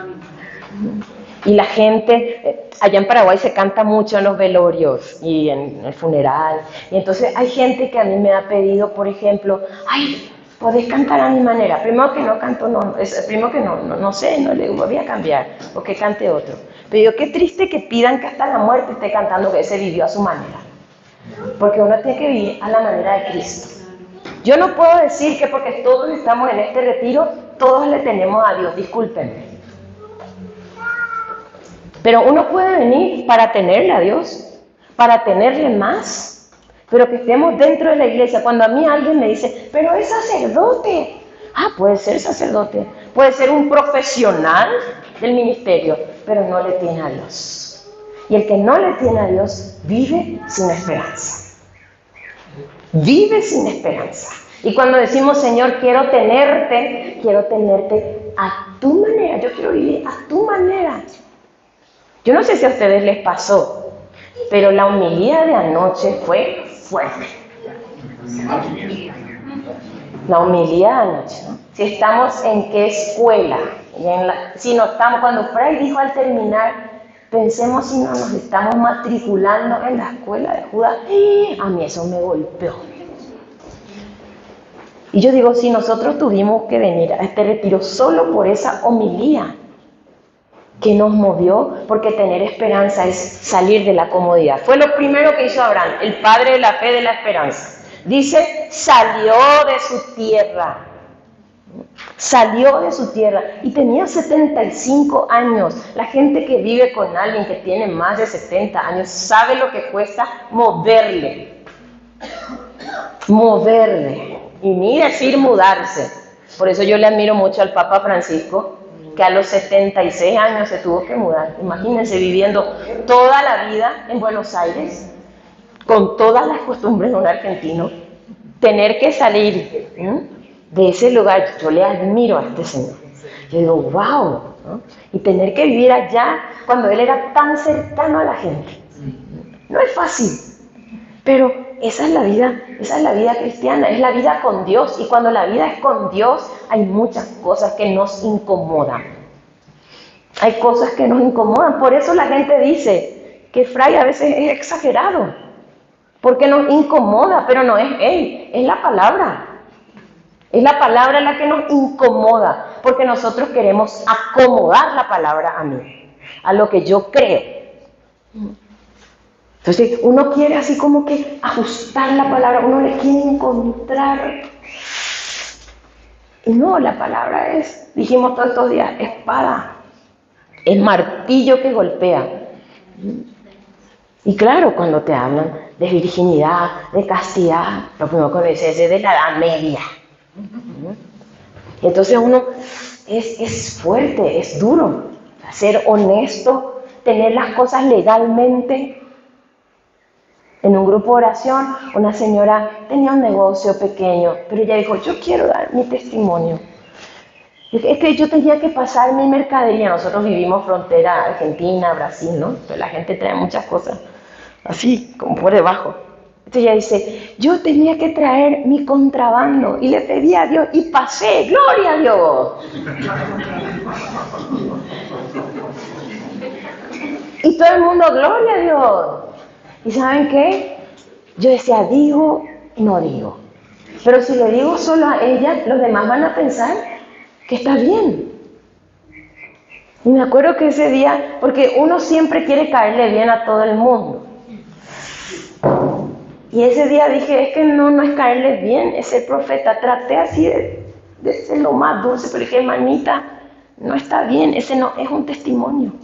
Y la gente, allá en Paraguay se canta mucho en los velorios y en el funeral. Y entonces hay gente que a mí me ha pedido, por ejemplo, ay, ¿podés cantar a mi manera? Primero que no canto, no sé, no le voy a cambiar, o que cante otro. Pero yo, qué triste que pidan que hasta la muerte esté cantando que ese vivió a su manera. Porque uno tiene que vivir a la manera de Cristo. Yo no puedo decir que porque todos estamos en este retiro, todos le tenemos a Dios, discúlpenme. Pero uno puede venir para tenerle a Dios, para tenerle más, pero que estemos dentro de la iglesia. Cuando a mí alguien me dice, pero es sacerdote. Ah, puede ser sacerdote, puede ser un profesional del ministerio, pero no le tiene a Dios. Y el que no le tiene a Dios vive sin esperanza. Vive sin esperanza. Y cuando decimos, Señor, quiero tenerte a tu manera. Yo quiero vivir a tu manera. Yo no sé si a ustedes les pasó, pero la homilía de anoche fue fuerte. La homilía de anoche, ¿no? Si estamos en qué escuela, si no estamos, cuando Fray dijo al terminar, pensemos si no nos estamos matriculando en la escuela de Judas. A mí eso me golpeó. Y yo digo, si nosotros tuvimos que venir a este retiro solo por esa homilía que nos movió, porque tener esperanza es salir de la comodidad. Fue lo primero que hizo Abraham, el padre de la fe, de la esperanza. Dice, salió de su tierra. Salió de su tierra y tenía 75 años. La gente que vive con alguien que tiene más de 70 años sabe lo que cuesta moverle. Y ni decir mudarse. Por eso yo le admiro mucho al Papa Francisco, que a los 76 años se tuvo que mudar. Imagínense, viviendo toda la vida en Buenos Aires, con todas las costumbres de un argentino, tener que salir de ese lugar. Yo le admiro a este señor. Yo digo, wow, ¿no? Y tener que vivir allá cuando él era tan cercano a la gente. No es fácil, pero esa es la vida cristiana, es la vida con Dios. Y cuando la vida es con Dios, hay muchas cosas que nos incomodan. Hay cosas que nos incomodan. Por eso la gente dice que Fray a veces es exagerado, porque nos incomoda, pero no es él, es la palabra. Es la palabra la que nos incomoda, porque nosotros queremos acomodar la palabra a mí, a lo que yo creo. Entonces uno quiere así como que ajustar la palabra, uno le quiere encontrar. Y no, la palabra es, dijimos todos estos días, espada, es martillo que golpea. Y claro, cuando te hablan de virginidad, de castidad, lo primero que dice es de la Edad Media. Entonces uno es fuerte, es duro, ser honesto, tener las cosas legalmente. En un grupo de oración, una señora tenía un negocio pequeño, pero ella dijo, yo quiero dar mi testimonio. Es que yo tenía que pasar mi mercadería. Nosotros vivimos frontera Argentina, Brasil, ¿no? Pero la gente trae muchas cosas así, como por debajo. Entonces ella dice, yo tenía que traer mi contrabando y le pedí a Dios y pasé, ¡gloria a Dios! Y todo el mundo, ¡gloria a Dios! ¿Y saben qué? Yo decía, digo, no digo. Pero si le digo solo a ella, los demás van a pensar que está bien. Y me acuerdo que ese día, porque uno siempre quiere caerle bien a todo el mundo. Y ese día dije, es que no es caerle bien, es ser profeta. Traté así de ser lo más dulce, pero dije, hermanita, no está bien, ese no es un testimonio.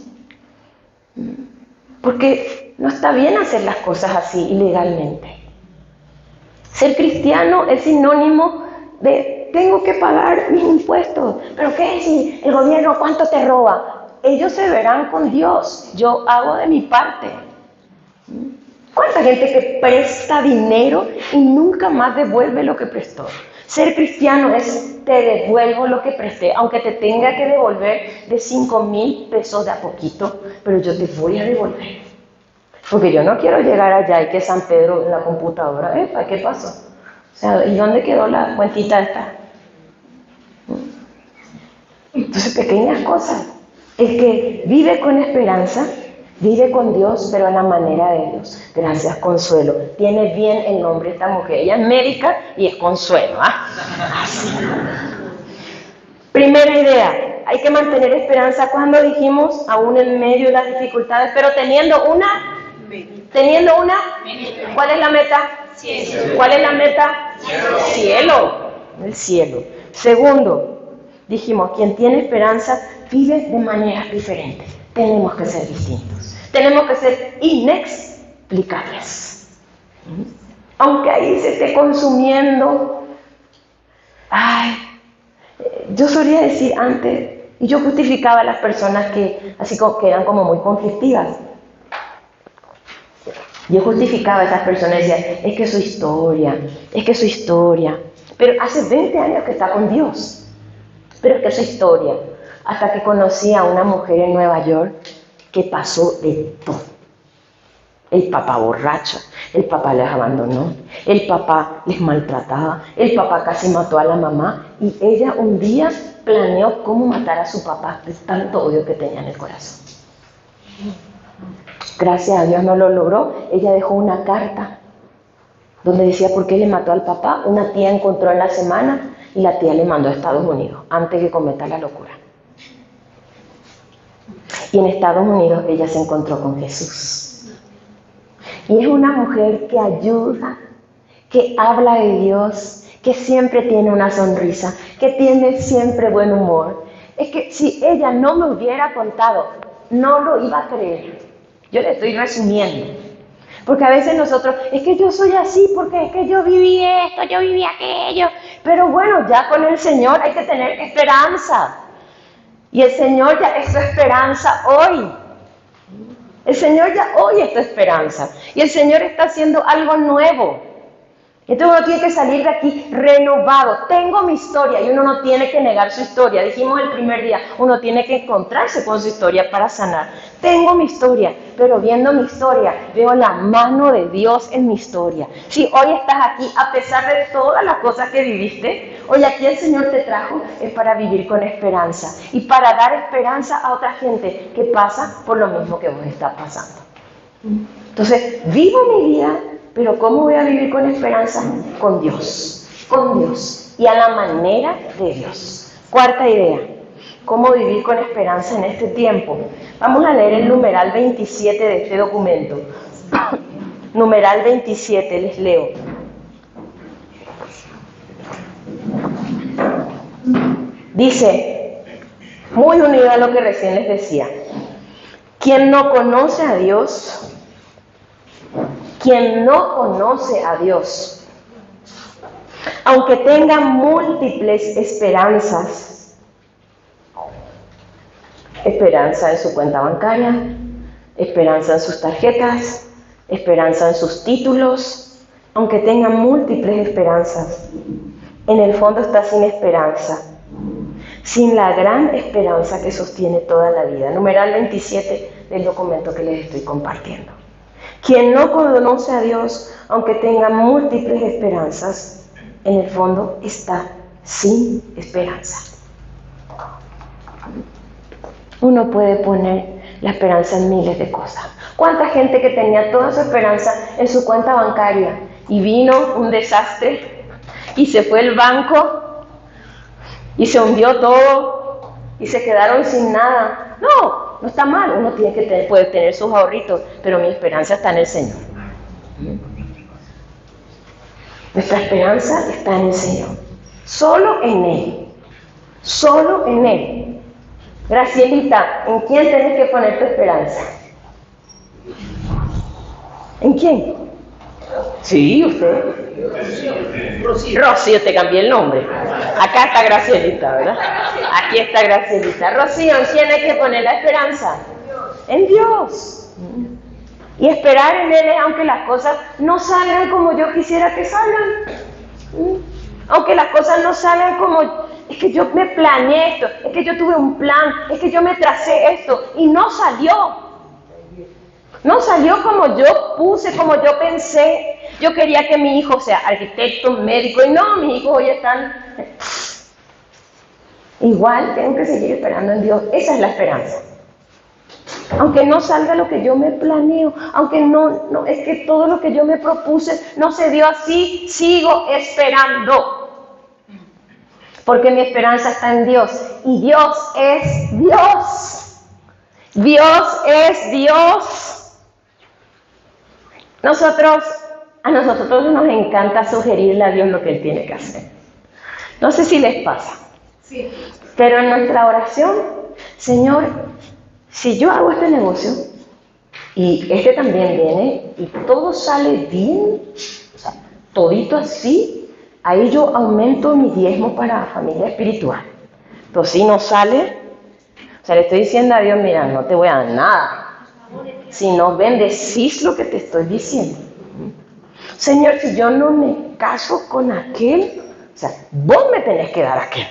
Porque no está bien hacer las cosas así ilegalmente. Ser cristiano es sinónimo de tengo que pagar mis impuestos. ¿Pero qué si el gobierno cuánto te roba? Ellos se verán con Dios. Yo hago de mi parte. ¿Cuánta gente que presta dinero y nunca más devuelve lo que prestó? Ser cristiano es te devuelvo lo que presté, aunque te tenga que devolver de 5,000 pesos de a poquito, pero yo te voy a devolver. Porque yo no quiero llegar allá y que San Pedro en la computadora, ¿qué pasó? O sea, ¿y dónde quedó la cuentita esta? Entonces, pequeñas cosas. El que vive con esperanza, vive con Dios, pero a la manera de Dios. Gracias, Consuelo. Tiene bien el nombre de esta mujer. Ella es médica y es Consuelo, ¿ah? Primera idea, hay que mantener esperanza cuando dijimos, aún en medio de las dificultades, pero teniendo una, ¿cuál es la meta? Cielo. ¿Cuál es la meta? Cielo. El cielo. Segundo, dijimos, quien tiene esperanza vive de maneras diferentes. Tenemos que ser distintos. Tenemos que ser inexplicables. Aunque ahí se esté consumiendo. Yo solía decir antes, y yo justificaba a las personas que así que eran como muy conflictivas. Yo justificaba a esas personas y decía, es que su historia. Pero hace 20 años que está con Dios. Pero es que su historia. Hasta que conocí a una mujer en Nueva York que pasó de todo. El papá borracho, el papá les abandonó, el papá les maltrataba, el papá casi mató a la mamá y ella un día planeó cómo matar a su papá de tanto odio que tenía en el corazón. Gracias a Dios no lo logró. Ella dejó una carta donde decía por qué le mató al papá. Una tía encontró en la semana y la tía le mandó a Estados Unidos antes que cometa la locura. Y en Estados Unidos ella se encontró con Jesús. Y es una mujer que ayuda, que habla de Dios, que siempre tiene una sonrisa, que tiene siempre buen humor. Es que si ella no me hubiera contado, no lo iba a creer. Yo le estoy resumiendo. Porque a veces nosotros, es que yo soy así, porque es que yo viví esto, yo viví aquello. Pero bueno, ya con el Señor hay que tener esperanza. Y el Señor ya es tu esperanza hoy. El Señor ya hoy es tu esperanza. Y el Señor está haciendo algo nuevo. Entonces uno tiene que salir de aquí renovado. Tengo mi historia y uno no tiene que negar su historia. Dijimos el primer día, uno tiene que encontrarse con su historia para sanar. Tengo mi historia, pero viendo mi historia, veo la mano de Dios en mi historia. Si hoy estás aquí, a pesar de todas las cosas que viviste, hoy aquí el Señor te trajo, es para vivir con esperanza y para dar esperanza a otra gente que pasa por lo mismo que vos estás pasando. Entonces, vivo mi vida, pero ¿cómo voy a vivir con esperanza? Con Dios y a la manera de Dios. Cuarta idea, ¿cómo vivir con esperanza en este tiempo? Vamos a leer el numeral 27 de este documento. Numeral 27, les leo. Dice, muy unido a lo que recién les decía, quien no conoce a Dios, aunque tenga múltiples esperanzas, esperanza en su cuenta bancaria, esperanza en sus tarjetas, esperanza en sus títulos, aunque tenga múltiples esperanzas, en el fondo está sin esperanza, sin la gran esperanza que sostiene toda la vida. Numeral 27 del documento que les estoy compartiendo. Quien no conoce a Dios, aunque tenga múltiples esperanzas, en el fondo está sin esperanza. Uno puede poner La esperanza en miles de cosas. ¿Cuánta gente que tenía toda su esperanza en su cuenta bancaria y vino un desastre y se fue el banco y se hundió todo y se quedaron sin nada? No está mal, uno puede tener sus ahorritos, pero mi esperanza está en el Señor. Nuestra esperanza está en el Señor, solo en Él, solo en Él. Gracielita, ¿en quién tienes que poner tu esperanza? ¿En quién? Sí, usted. Rocío, te cambié el nombre. Acá está Gracielita, ¿verdad? Aquí está Gracielita. Rocío, ¿en quién hay que poner la esperanza? En Dios. Y esperar en Él, aunque las cosas no salgan como yo quisiera que salgan. Aunque las cosas no salgan como... Es que yo me planeé esto, es que yo tuve un plan, es que yo me tracé esto y no salió. No salió como yo puse, como yo pensé. Yo quería que mi hijo sea arquitecto, médico, y no, mis hijos hoy están... Igual tengo que seguir esperando en Dios. Esa es la esperanza. Aunque no salga lo que yo me planeo, aunque no, es que todo lo que yo me propuse no se dio así, sigo esperando. Porque mi esperanza está en Dios. Y Dios es Dios. Dios es Dios. A nosotros nos encanta sugerirle a Dios lo que Él tiene que hacer. No sé si les pasa. Sí. Pero en nuestra oración, Señor, si yo hago este negocio y este también viene y todo sale bien, o sea, todito así, ahí yo aumento mi diezmo para familia espiritual. Pero si no sale, o sea, le estoy diciendo a Dios, mira, no te voy a dar nada. Si no bendecís lo que te estoy diciendo. Señor, si yo no me caso con aquel, o sea, vos me tenés que dar aquel.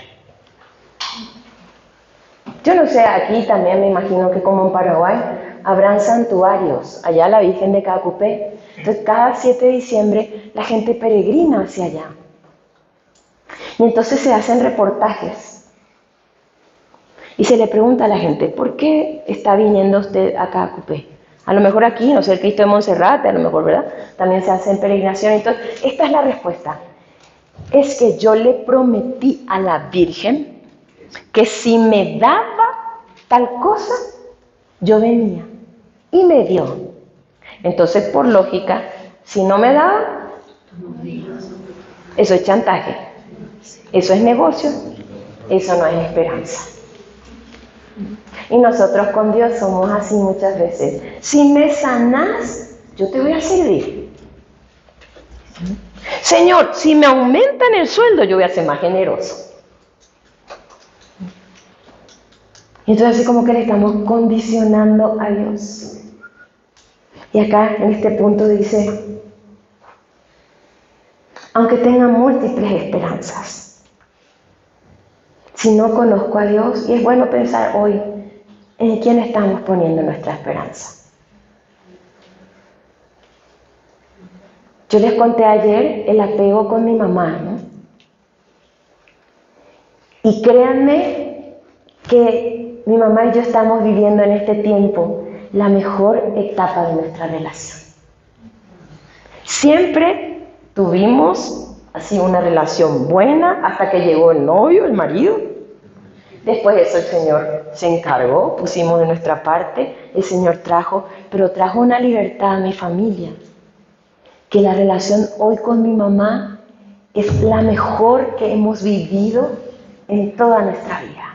Yo no sé, aquí también me imagino que como en Paraguay habrán santuarios, allá la Virgen de Cacupé. Entonces cada 7 de diciembre la gente peregrina hacia allá. Y entonces se hacen reportajes. Y se le pregunta a la gente, ¿por qué está viniendo usted a Cacupé? A lo mejor aquí, no sé, el Cristo de Monserrate, a lo mejor, ¿verdad? También se hacen peregrinación. Entonces, esta es la respuesta. Es que yo le prometí a la Virgen que si me daba tal cosa, yo venía. Y me dio. Entonces, por lógica, si no me daba, eso es chantaje. Eso es negocio. Eso no es esperanza. Y nosotros con Dios somos así muchas veces. Si me sanás, yo te voy a servir. Señor, si me aumentan el sueldo, yo voy a ser más generoso. Y entonces así como que le estamos condicionando a Dios. Y acá en este punto dice, aunque tenga múltiples esperanzas, si no conozco a Dios, y es bueno pensar hoy en quién estamos poniendo nuestra esperanza. Yo les conté ayer el apego con mi mamá, ¿no? Y créanme que mi mamá y yo estamos viviendo en este tiempo la mejor etapa de nuestra relación. Siempre tuvimos así una relación buena hasta que llegó el novio, el marido. Después de eso el Señor se encargó, pusimos de nuestra parte, el Señor trajo una libertad a mi familia. Que la relación hoy con mi mamá es la mejor que hemos vivido en toda nuestra vida.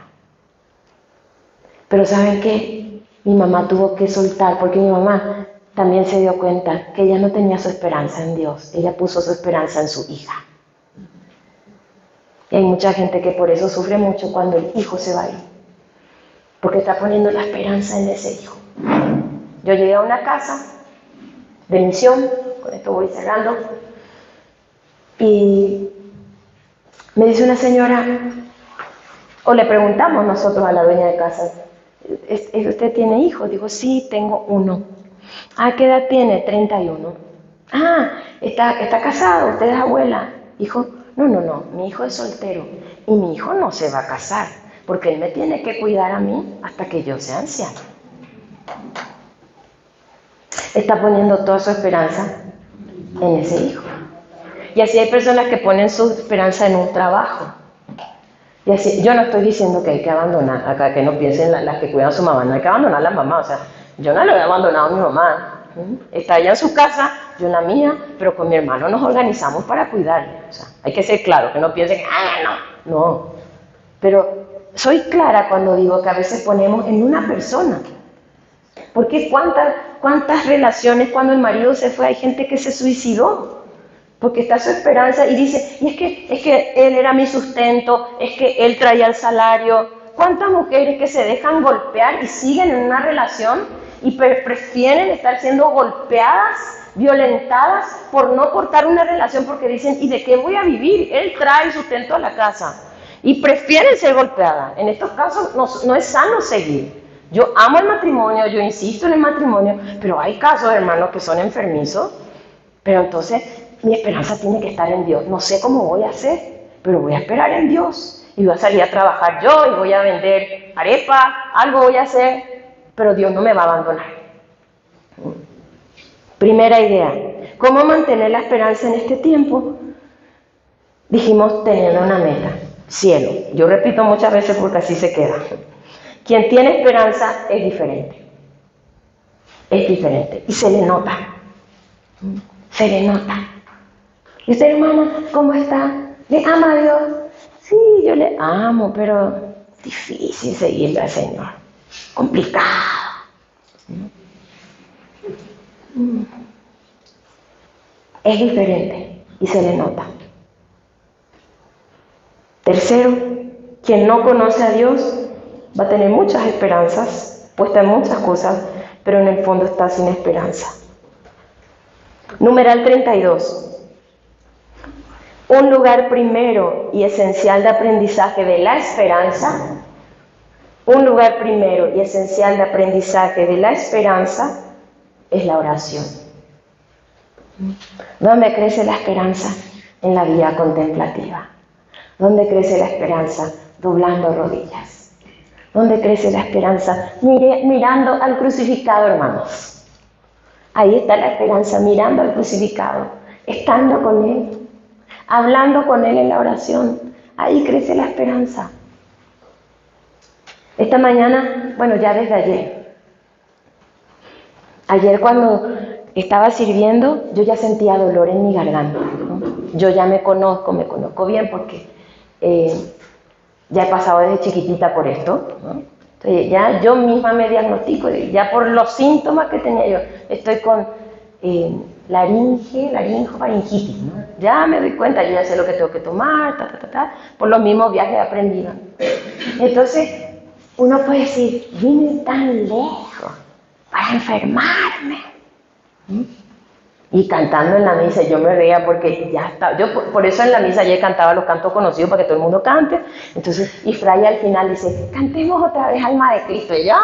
Pero ¿saben qué? Mi mamá tuvo que soltar, porque mi mamá también se dio cuenta que ella no tenía su esperanza en Dios, ella puso su esperanza en su hija. Y hay mucha gente que por eso sufre mucho cuando el hijo se va a ir, porque está poniendo la esperanza en ese hijo. Yo llegué a una casa de misión, con esto voy cerrando, y me dice una señora, o le preguntamos nosotros a la dueña de casa, ¿usted tiene hijos? Digo, sí, tengo uno. ¿Qué edad tiene? 31. ¿Está casado? ¿Usted es abuela? Hijo, no, mi hijo es soltero y mi hijo no se va a casar porque él me tiene que cuidar a mí hasta que yo sea anciana. Está poniendo toda su esperanza en ese hijo. Y así hay personas que ponen su esperanza en un trabajo. Y así, yo no estoy diciendo que hay que abandonar, acá que no piensen las que cuidan a su mamá, no hay que abandonar a la mamá, o sea, yo no le he abandonado a mi mamá. Está ella en su casa, yo en la mía, pero con mi hermano nos organizamos para cuidarle. O sea, hay que ser claro, que no piensen que, no. Pero soy clara cuando digo que a veces ponemos en una persona. Porque cuántas relaciones cuando el marido se fue, hay gente que se suicidó. Porque está su esperanza y dice, y es que él era mi sustento, es que él traía el salario. ¿Cuántas mujeres que se dejan golpear y siguen en una relación y prefieren estar siendo golpeadas, violentadas por no cortar una relación porque dicen, ¿y de qué voy a vivir? Él trae sustento a la casa y prefieren ser golpeadas. En estos casos no es sano seguir. Yo amo el matrimonio, yo insisto en el matrimonio, pero hay casos, hermanos, que son enfermizos, pero entonces mi esperanza tiene que estar en Dios. No sé cómo voy a hacer, pero voy a esperar en Dios. Y voy a salir a trabajar yo y voy a vender arepa, algo voy a hacer, pero Dios no me va a abandonar. Primera idea, ¿cómo mantener la esperanza en este tiempo? Dijimos teniendo una meta, cielo. Yo repito muchas veces porque así se queda. Quien tiene esperanza es diferente. Es diferente y se le nota. Se le nota. ¿Y usted, hermana, cómo está? ¿Le ama a Dios? Sí, yo le amo, pero difícil seguirle al Señor. Complicado. Es diferente y se le nota. Tercero, quien no conoce a Dios va a tener muchas esperanzas, puesta en muchas cosas, pero en el fondo está sin esperanza. Numeral 32. Un lugar primero y esencial de aprendizaje de la esperanza, un lugar primero y esencial de aprendizaje de la esperanza es la oración. ¿Dónde crece la esperanza? En la vida contemplativa. ¿Dónde crece la esperanza? Doblando rodillas. ¿Dónde crece la esperanza? Mirando al crucificado, hermanos. Ahí está la esperanza, mirando al crucificado, estando con Él. Hablando con Él en la oración, ahí crece la esperanza. Esta mañana, bueno, ya desde ayer cuando estaba sirviendo, yo ya sentía dolor en mi garganta, ¿no? Yo ya me conozco bien porque ya he pasado desde chiquitita por esto, ¿no? Entonces ya yo misma me diagnostico, ya por los síntomas que tenía yo, estoy con faringitis, ¿no? Ya me doy cuenta, yo ya sé lo que tengo que tomar, por los mismos viajes aprendidos. Entonces, uno puede decir, vine tan lejos para enfermarme. Y cantando en la misa, yo me reía porque ya estaba, yo por eso en la misa ya cantaba los cantos conocidos para que todo el mundo cante. Entonces, y Fray al final dice, cantemos otra vez Alma de Cristo. Y yo,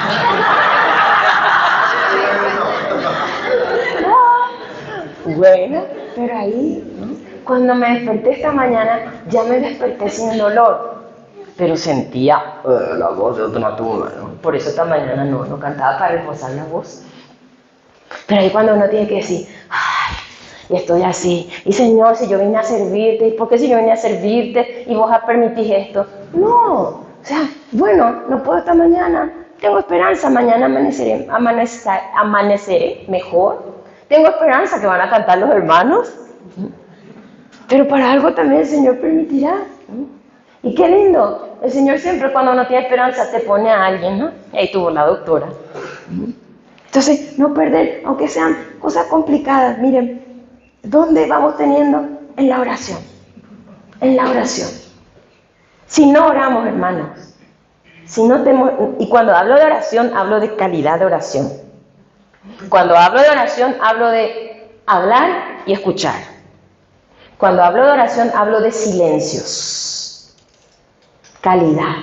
bueno, pero ahí, ¿no? Cuando me desperté esta mañana, ya me desperté sin dolor, pero sentía la voz de otra tumba, ¿no? Por eso esta mañana no cantaba para reposar la voz. Pero ahí cuando uno tiene que decir, ay, y estoy así, y Señor, si yo vine a servirte, ¿por qué si yo vine a servirte y vos permitís esto? No, o sea, bueno, no puedo esta mañana, tengo esperanza, mañana amaneceré mejor. Tengo esperanza que van a cantar los hermanos, pero para algo también el Señor permitirá. Y qué lindo, el Señor siempre cuando no tiene esperanza te pone a alguien, ¿no? Ahí tuvo la doctora. Entonces, no perder, aunque sean cosas complicadas, miren, ¿dónde vamos teniendo? En la oración, en la oración. Si no oramos, hermanos, y cuando hablo de oración, hablo de calidad de oración. Cuando hablo de oración, hablo de hablar y escuchar. Cuando hablo de oración, hablo de silencios. Calidad.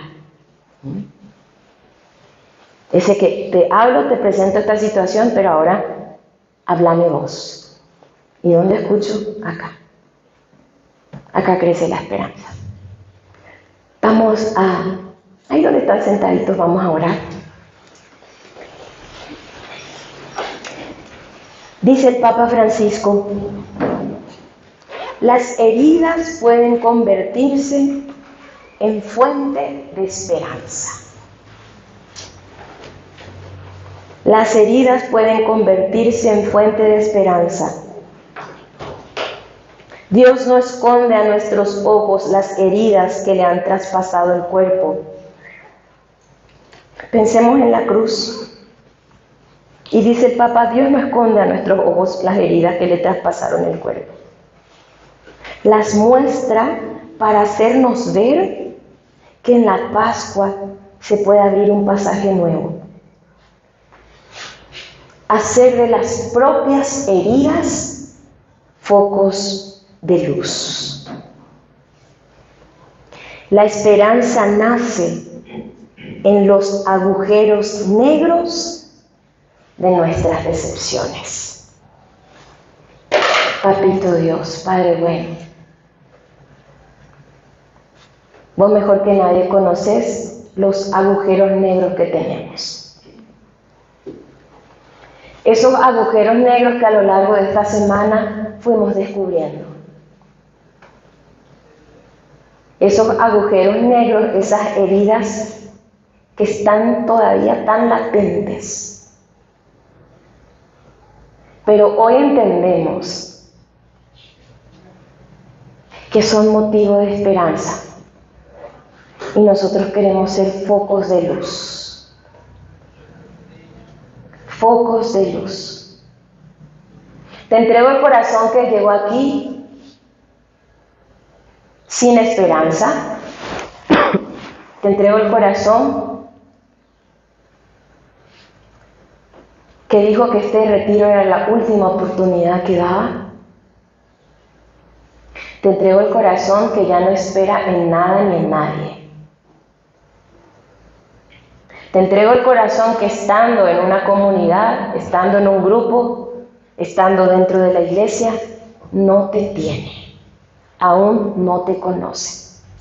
Ese que te hablo, te presento esta situación, pero ahora háblame vos. ¿Y dónde escucho? Acá. Acá crece la esperanza. Ahí donde están sentaditos, vamos a orar. Dice el Papa Francisco, las heridas pueden convertirse en fuente de esperanza. Las heridas pueden convertirse en fuente de esperanza. Dios no esconde a nuestros ojos las heridas que le han traspasado el cuerpo. Pensemos en la cruz. Y dice el Papa, Dios no esconde a nuestros ojos las heridas que le traspasaron el cuerpo. Las muestra para hacernos ver que en la Pascua se puede abrir un pasaje nuevo. Hacer de las propias heridas focos de luz. La esperanza nace en los agujeros negros de nuestras decepciones. Papito Dios, Padre bueno, vos mejor que nadie conoces los agujeros negros que tenemos. Esos agujeros negros que a lo largo de esta semana fuimos descubriendo. Esos agujeros negros, esas heridas que están todavía tan latentes. Pero hoy entendemos que son motivo de esperanza y nosotros queremos ser focos de luz. Focos de luz. Te entrego el corazón que llegó aquí sin esperanza. Te entrego el corazón que dijo que este retiro era la última oportunidad que daba. Te entrego el corazón que ya no espera en nada ni en nadie. Te entrego el corazón que estando en una comunidad, estando en un grupo, estando dentro de la iglesia, no te tiene, aún no te conoce.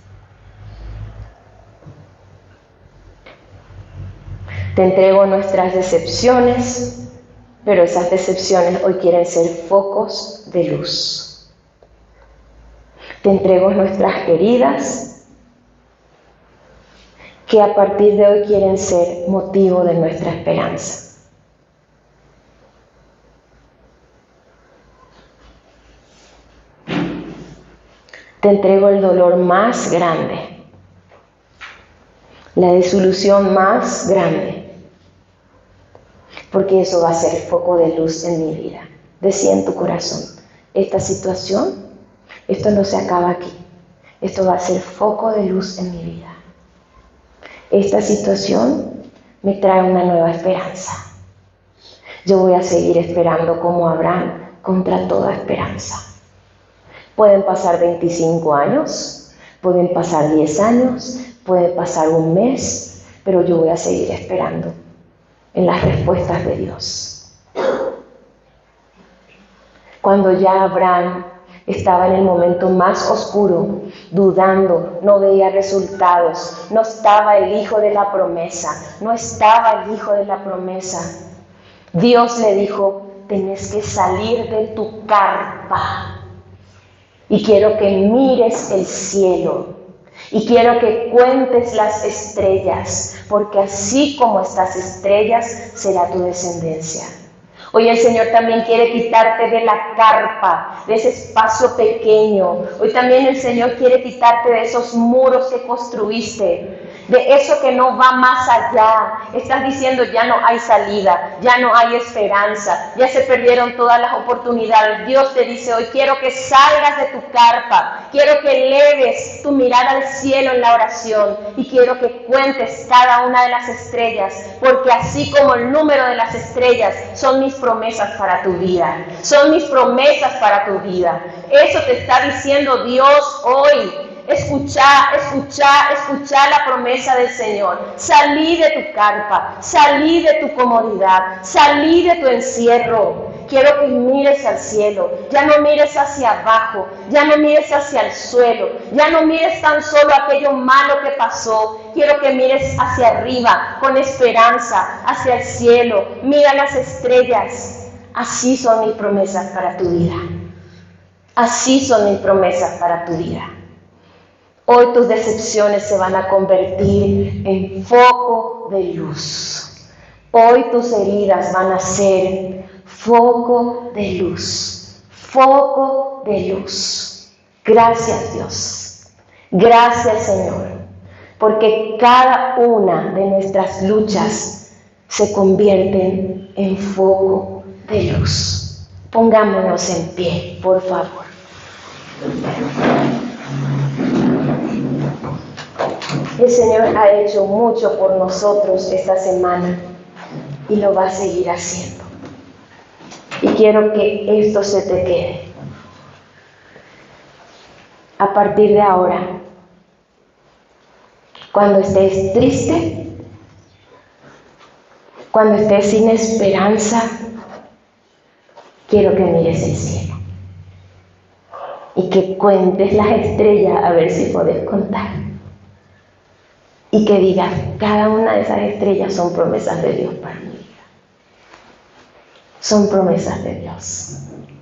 Te entrego nuestras decepciones, pero esas decepciones hoy quieren ser focos de luz. Te entrego nuestras heridas, que a partir de hoy quieren ser motivo de nuestra esperanza. Te entrego el dolor más grande, la desilusión más grande, porque eso va a ser foco de luz en mi vida. Decía en tu corazón, esta situación, esto no se acaba aquí, esto va a ser foco de luz en mi vida. Esta situación me trae una nueva esperanza. Yo voy a seguir esperando como Abraham contra toda esperanza. Pueden pasar 25 años, pueden pasar 10 años, puede pasar un mes, pero yo voy a seguir esperando en las respuestas de Dios. Cuando ya Abraham estaba en el momento más oscuro, dudando, no veía resultados, no estaba el hijo de la promesa, Dios le dijo, tenés que salir de tu carpa y quiero que mires el cielo. Y quiero que cuentes las estrellas, porque así como estas estrellas será tu descendencia. Hoy el Señor también quiere quitarte de la carpa, de ese espacio pequeño. Hoy también el Señor quiere quitarte de esos muros que construiste, de eso que no va más allá. Estás diciendo, ya no hay salida, ya no hay esperanza, ya se perdieron todas las oportunidades. Dios te dice hoy, quiero que salgas de tu carpa, quiero que eleves tu mirada al cielo en la oración y quiero que cuentes cada una de las estrellas, porque así como el número de las estrellas son mis promesas para tu vida, son mis promesas para tu vida. Eso te está diciendo Dios hoy. Escucha la promesa del Señor. Salí de tu carpa, salí de tu comodidad, salí de tu encierro. Quiero que mires al cielo, ya no mires hacia abajo, ya no mires hacia el suelo, ya no mires tan solo aquello malo que pasó. Quiero que mires hacia arriba, con esperanza, hacia el cielo. Mira las estrellas. así son mis promesas para tu vida. Así son mis promesas para tu vida. Hoy tus decepciones se van a convertir en foco de luz. Hoy tus heridas van a ser foco de luz. Foco de luz. Gracias, Dios. Gracias, Señor. Porque cada una de nuestras luchas se convierten en foco de luz. Pongámonos en pie, por favor. El Señor ha hecho mucho por nosotros esta semana y lo va a seguir haciendo. Y quiero que esto se te quede. A partir de ahora, cuando estés triste, cuando estés sin esperanza, quiero que mires el cielo y que cuentes las estrellas a ver si puedes contar. Y que digas, cada una de esas estrellas son promesas de Dios para mi vida. Son promesas de Dios.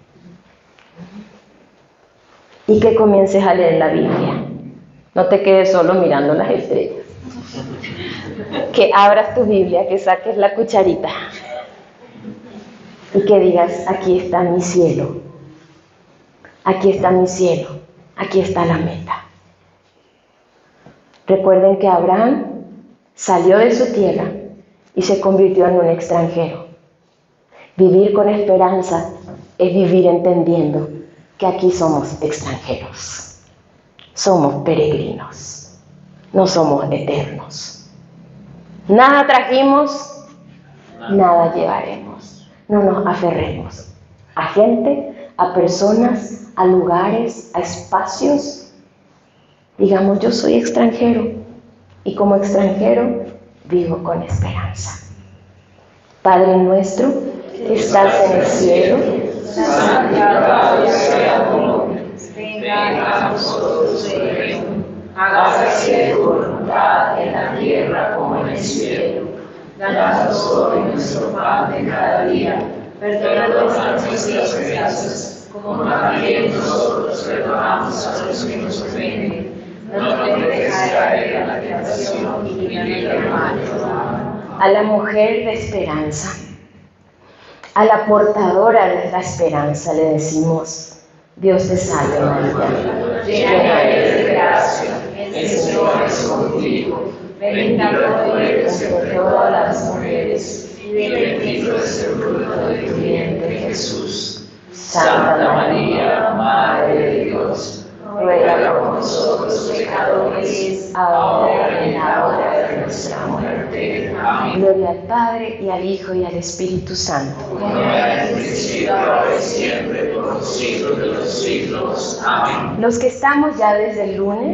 Y que comiences a leer la Biblia. No te quedes solo mirando las estrellas. Que abras tu Biblia, que saques la cucharita. Y que digas, aquí está mi cielo. Aquí está mi cielo. Aquí está la meta. Recuerden que Abraham salió de su tierra y se convirtió en un extranjero. Vivir con esperanza es vivir entendiendo que aquí somos extranjeros. Somos peregrinos. No somos eternos. Nada trajimos, nada llevaremos. No nos aferremos a gente, a personas, a lugares, a espacios. Digamos, yo soy extranjero y como extranjero vivo con esperanza. Padre nuestro, que estás en el cielo, santificado sea tu nombre. Venga a nosotros tu reino. Hágase tu voluntad en la tierra como en el cielo. Danos hoy nuestro pan de cada día. Perdona nuestros pecados, como también nosotros perdonamos a los que nos ofenden. No te dejes caer en la tentación y líbranos del mal. A la mujer de esperanza, a la portadora de la esperanza le decimos, Dios te salve María, llena eres de gracia, el Señor es contigo, bendita tú eres entre todas las mujeres, y bendito es el fruto de tu vientre Jesús. Santa María, Madre de Dios, ruega por nosotros pecadores, ahora y en la hora de nuestra muerte. Amén. Gloria al Padre, y al Hijo, y al Espíritu Santo. Como era en el principio, ahora y siempre, por los siglos de los siglos. Amén. Los que estamos ya desde el lunes,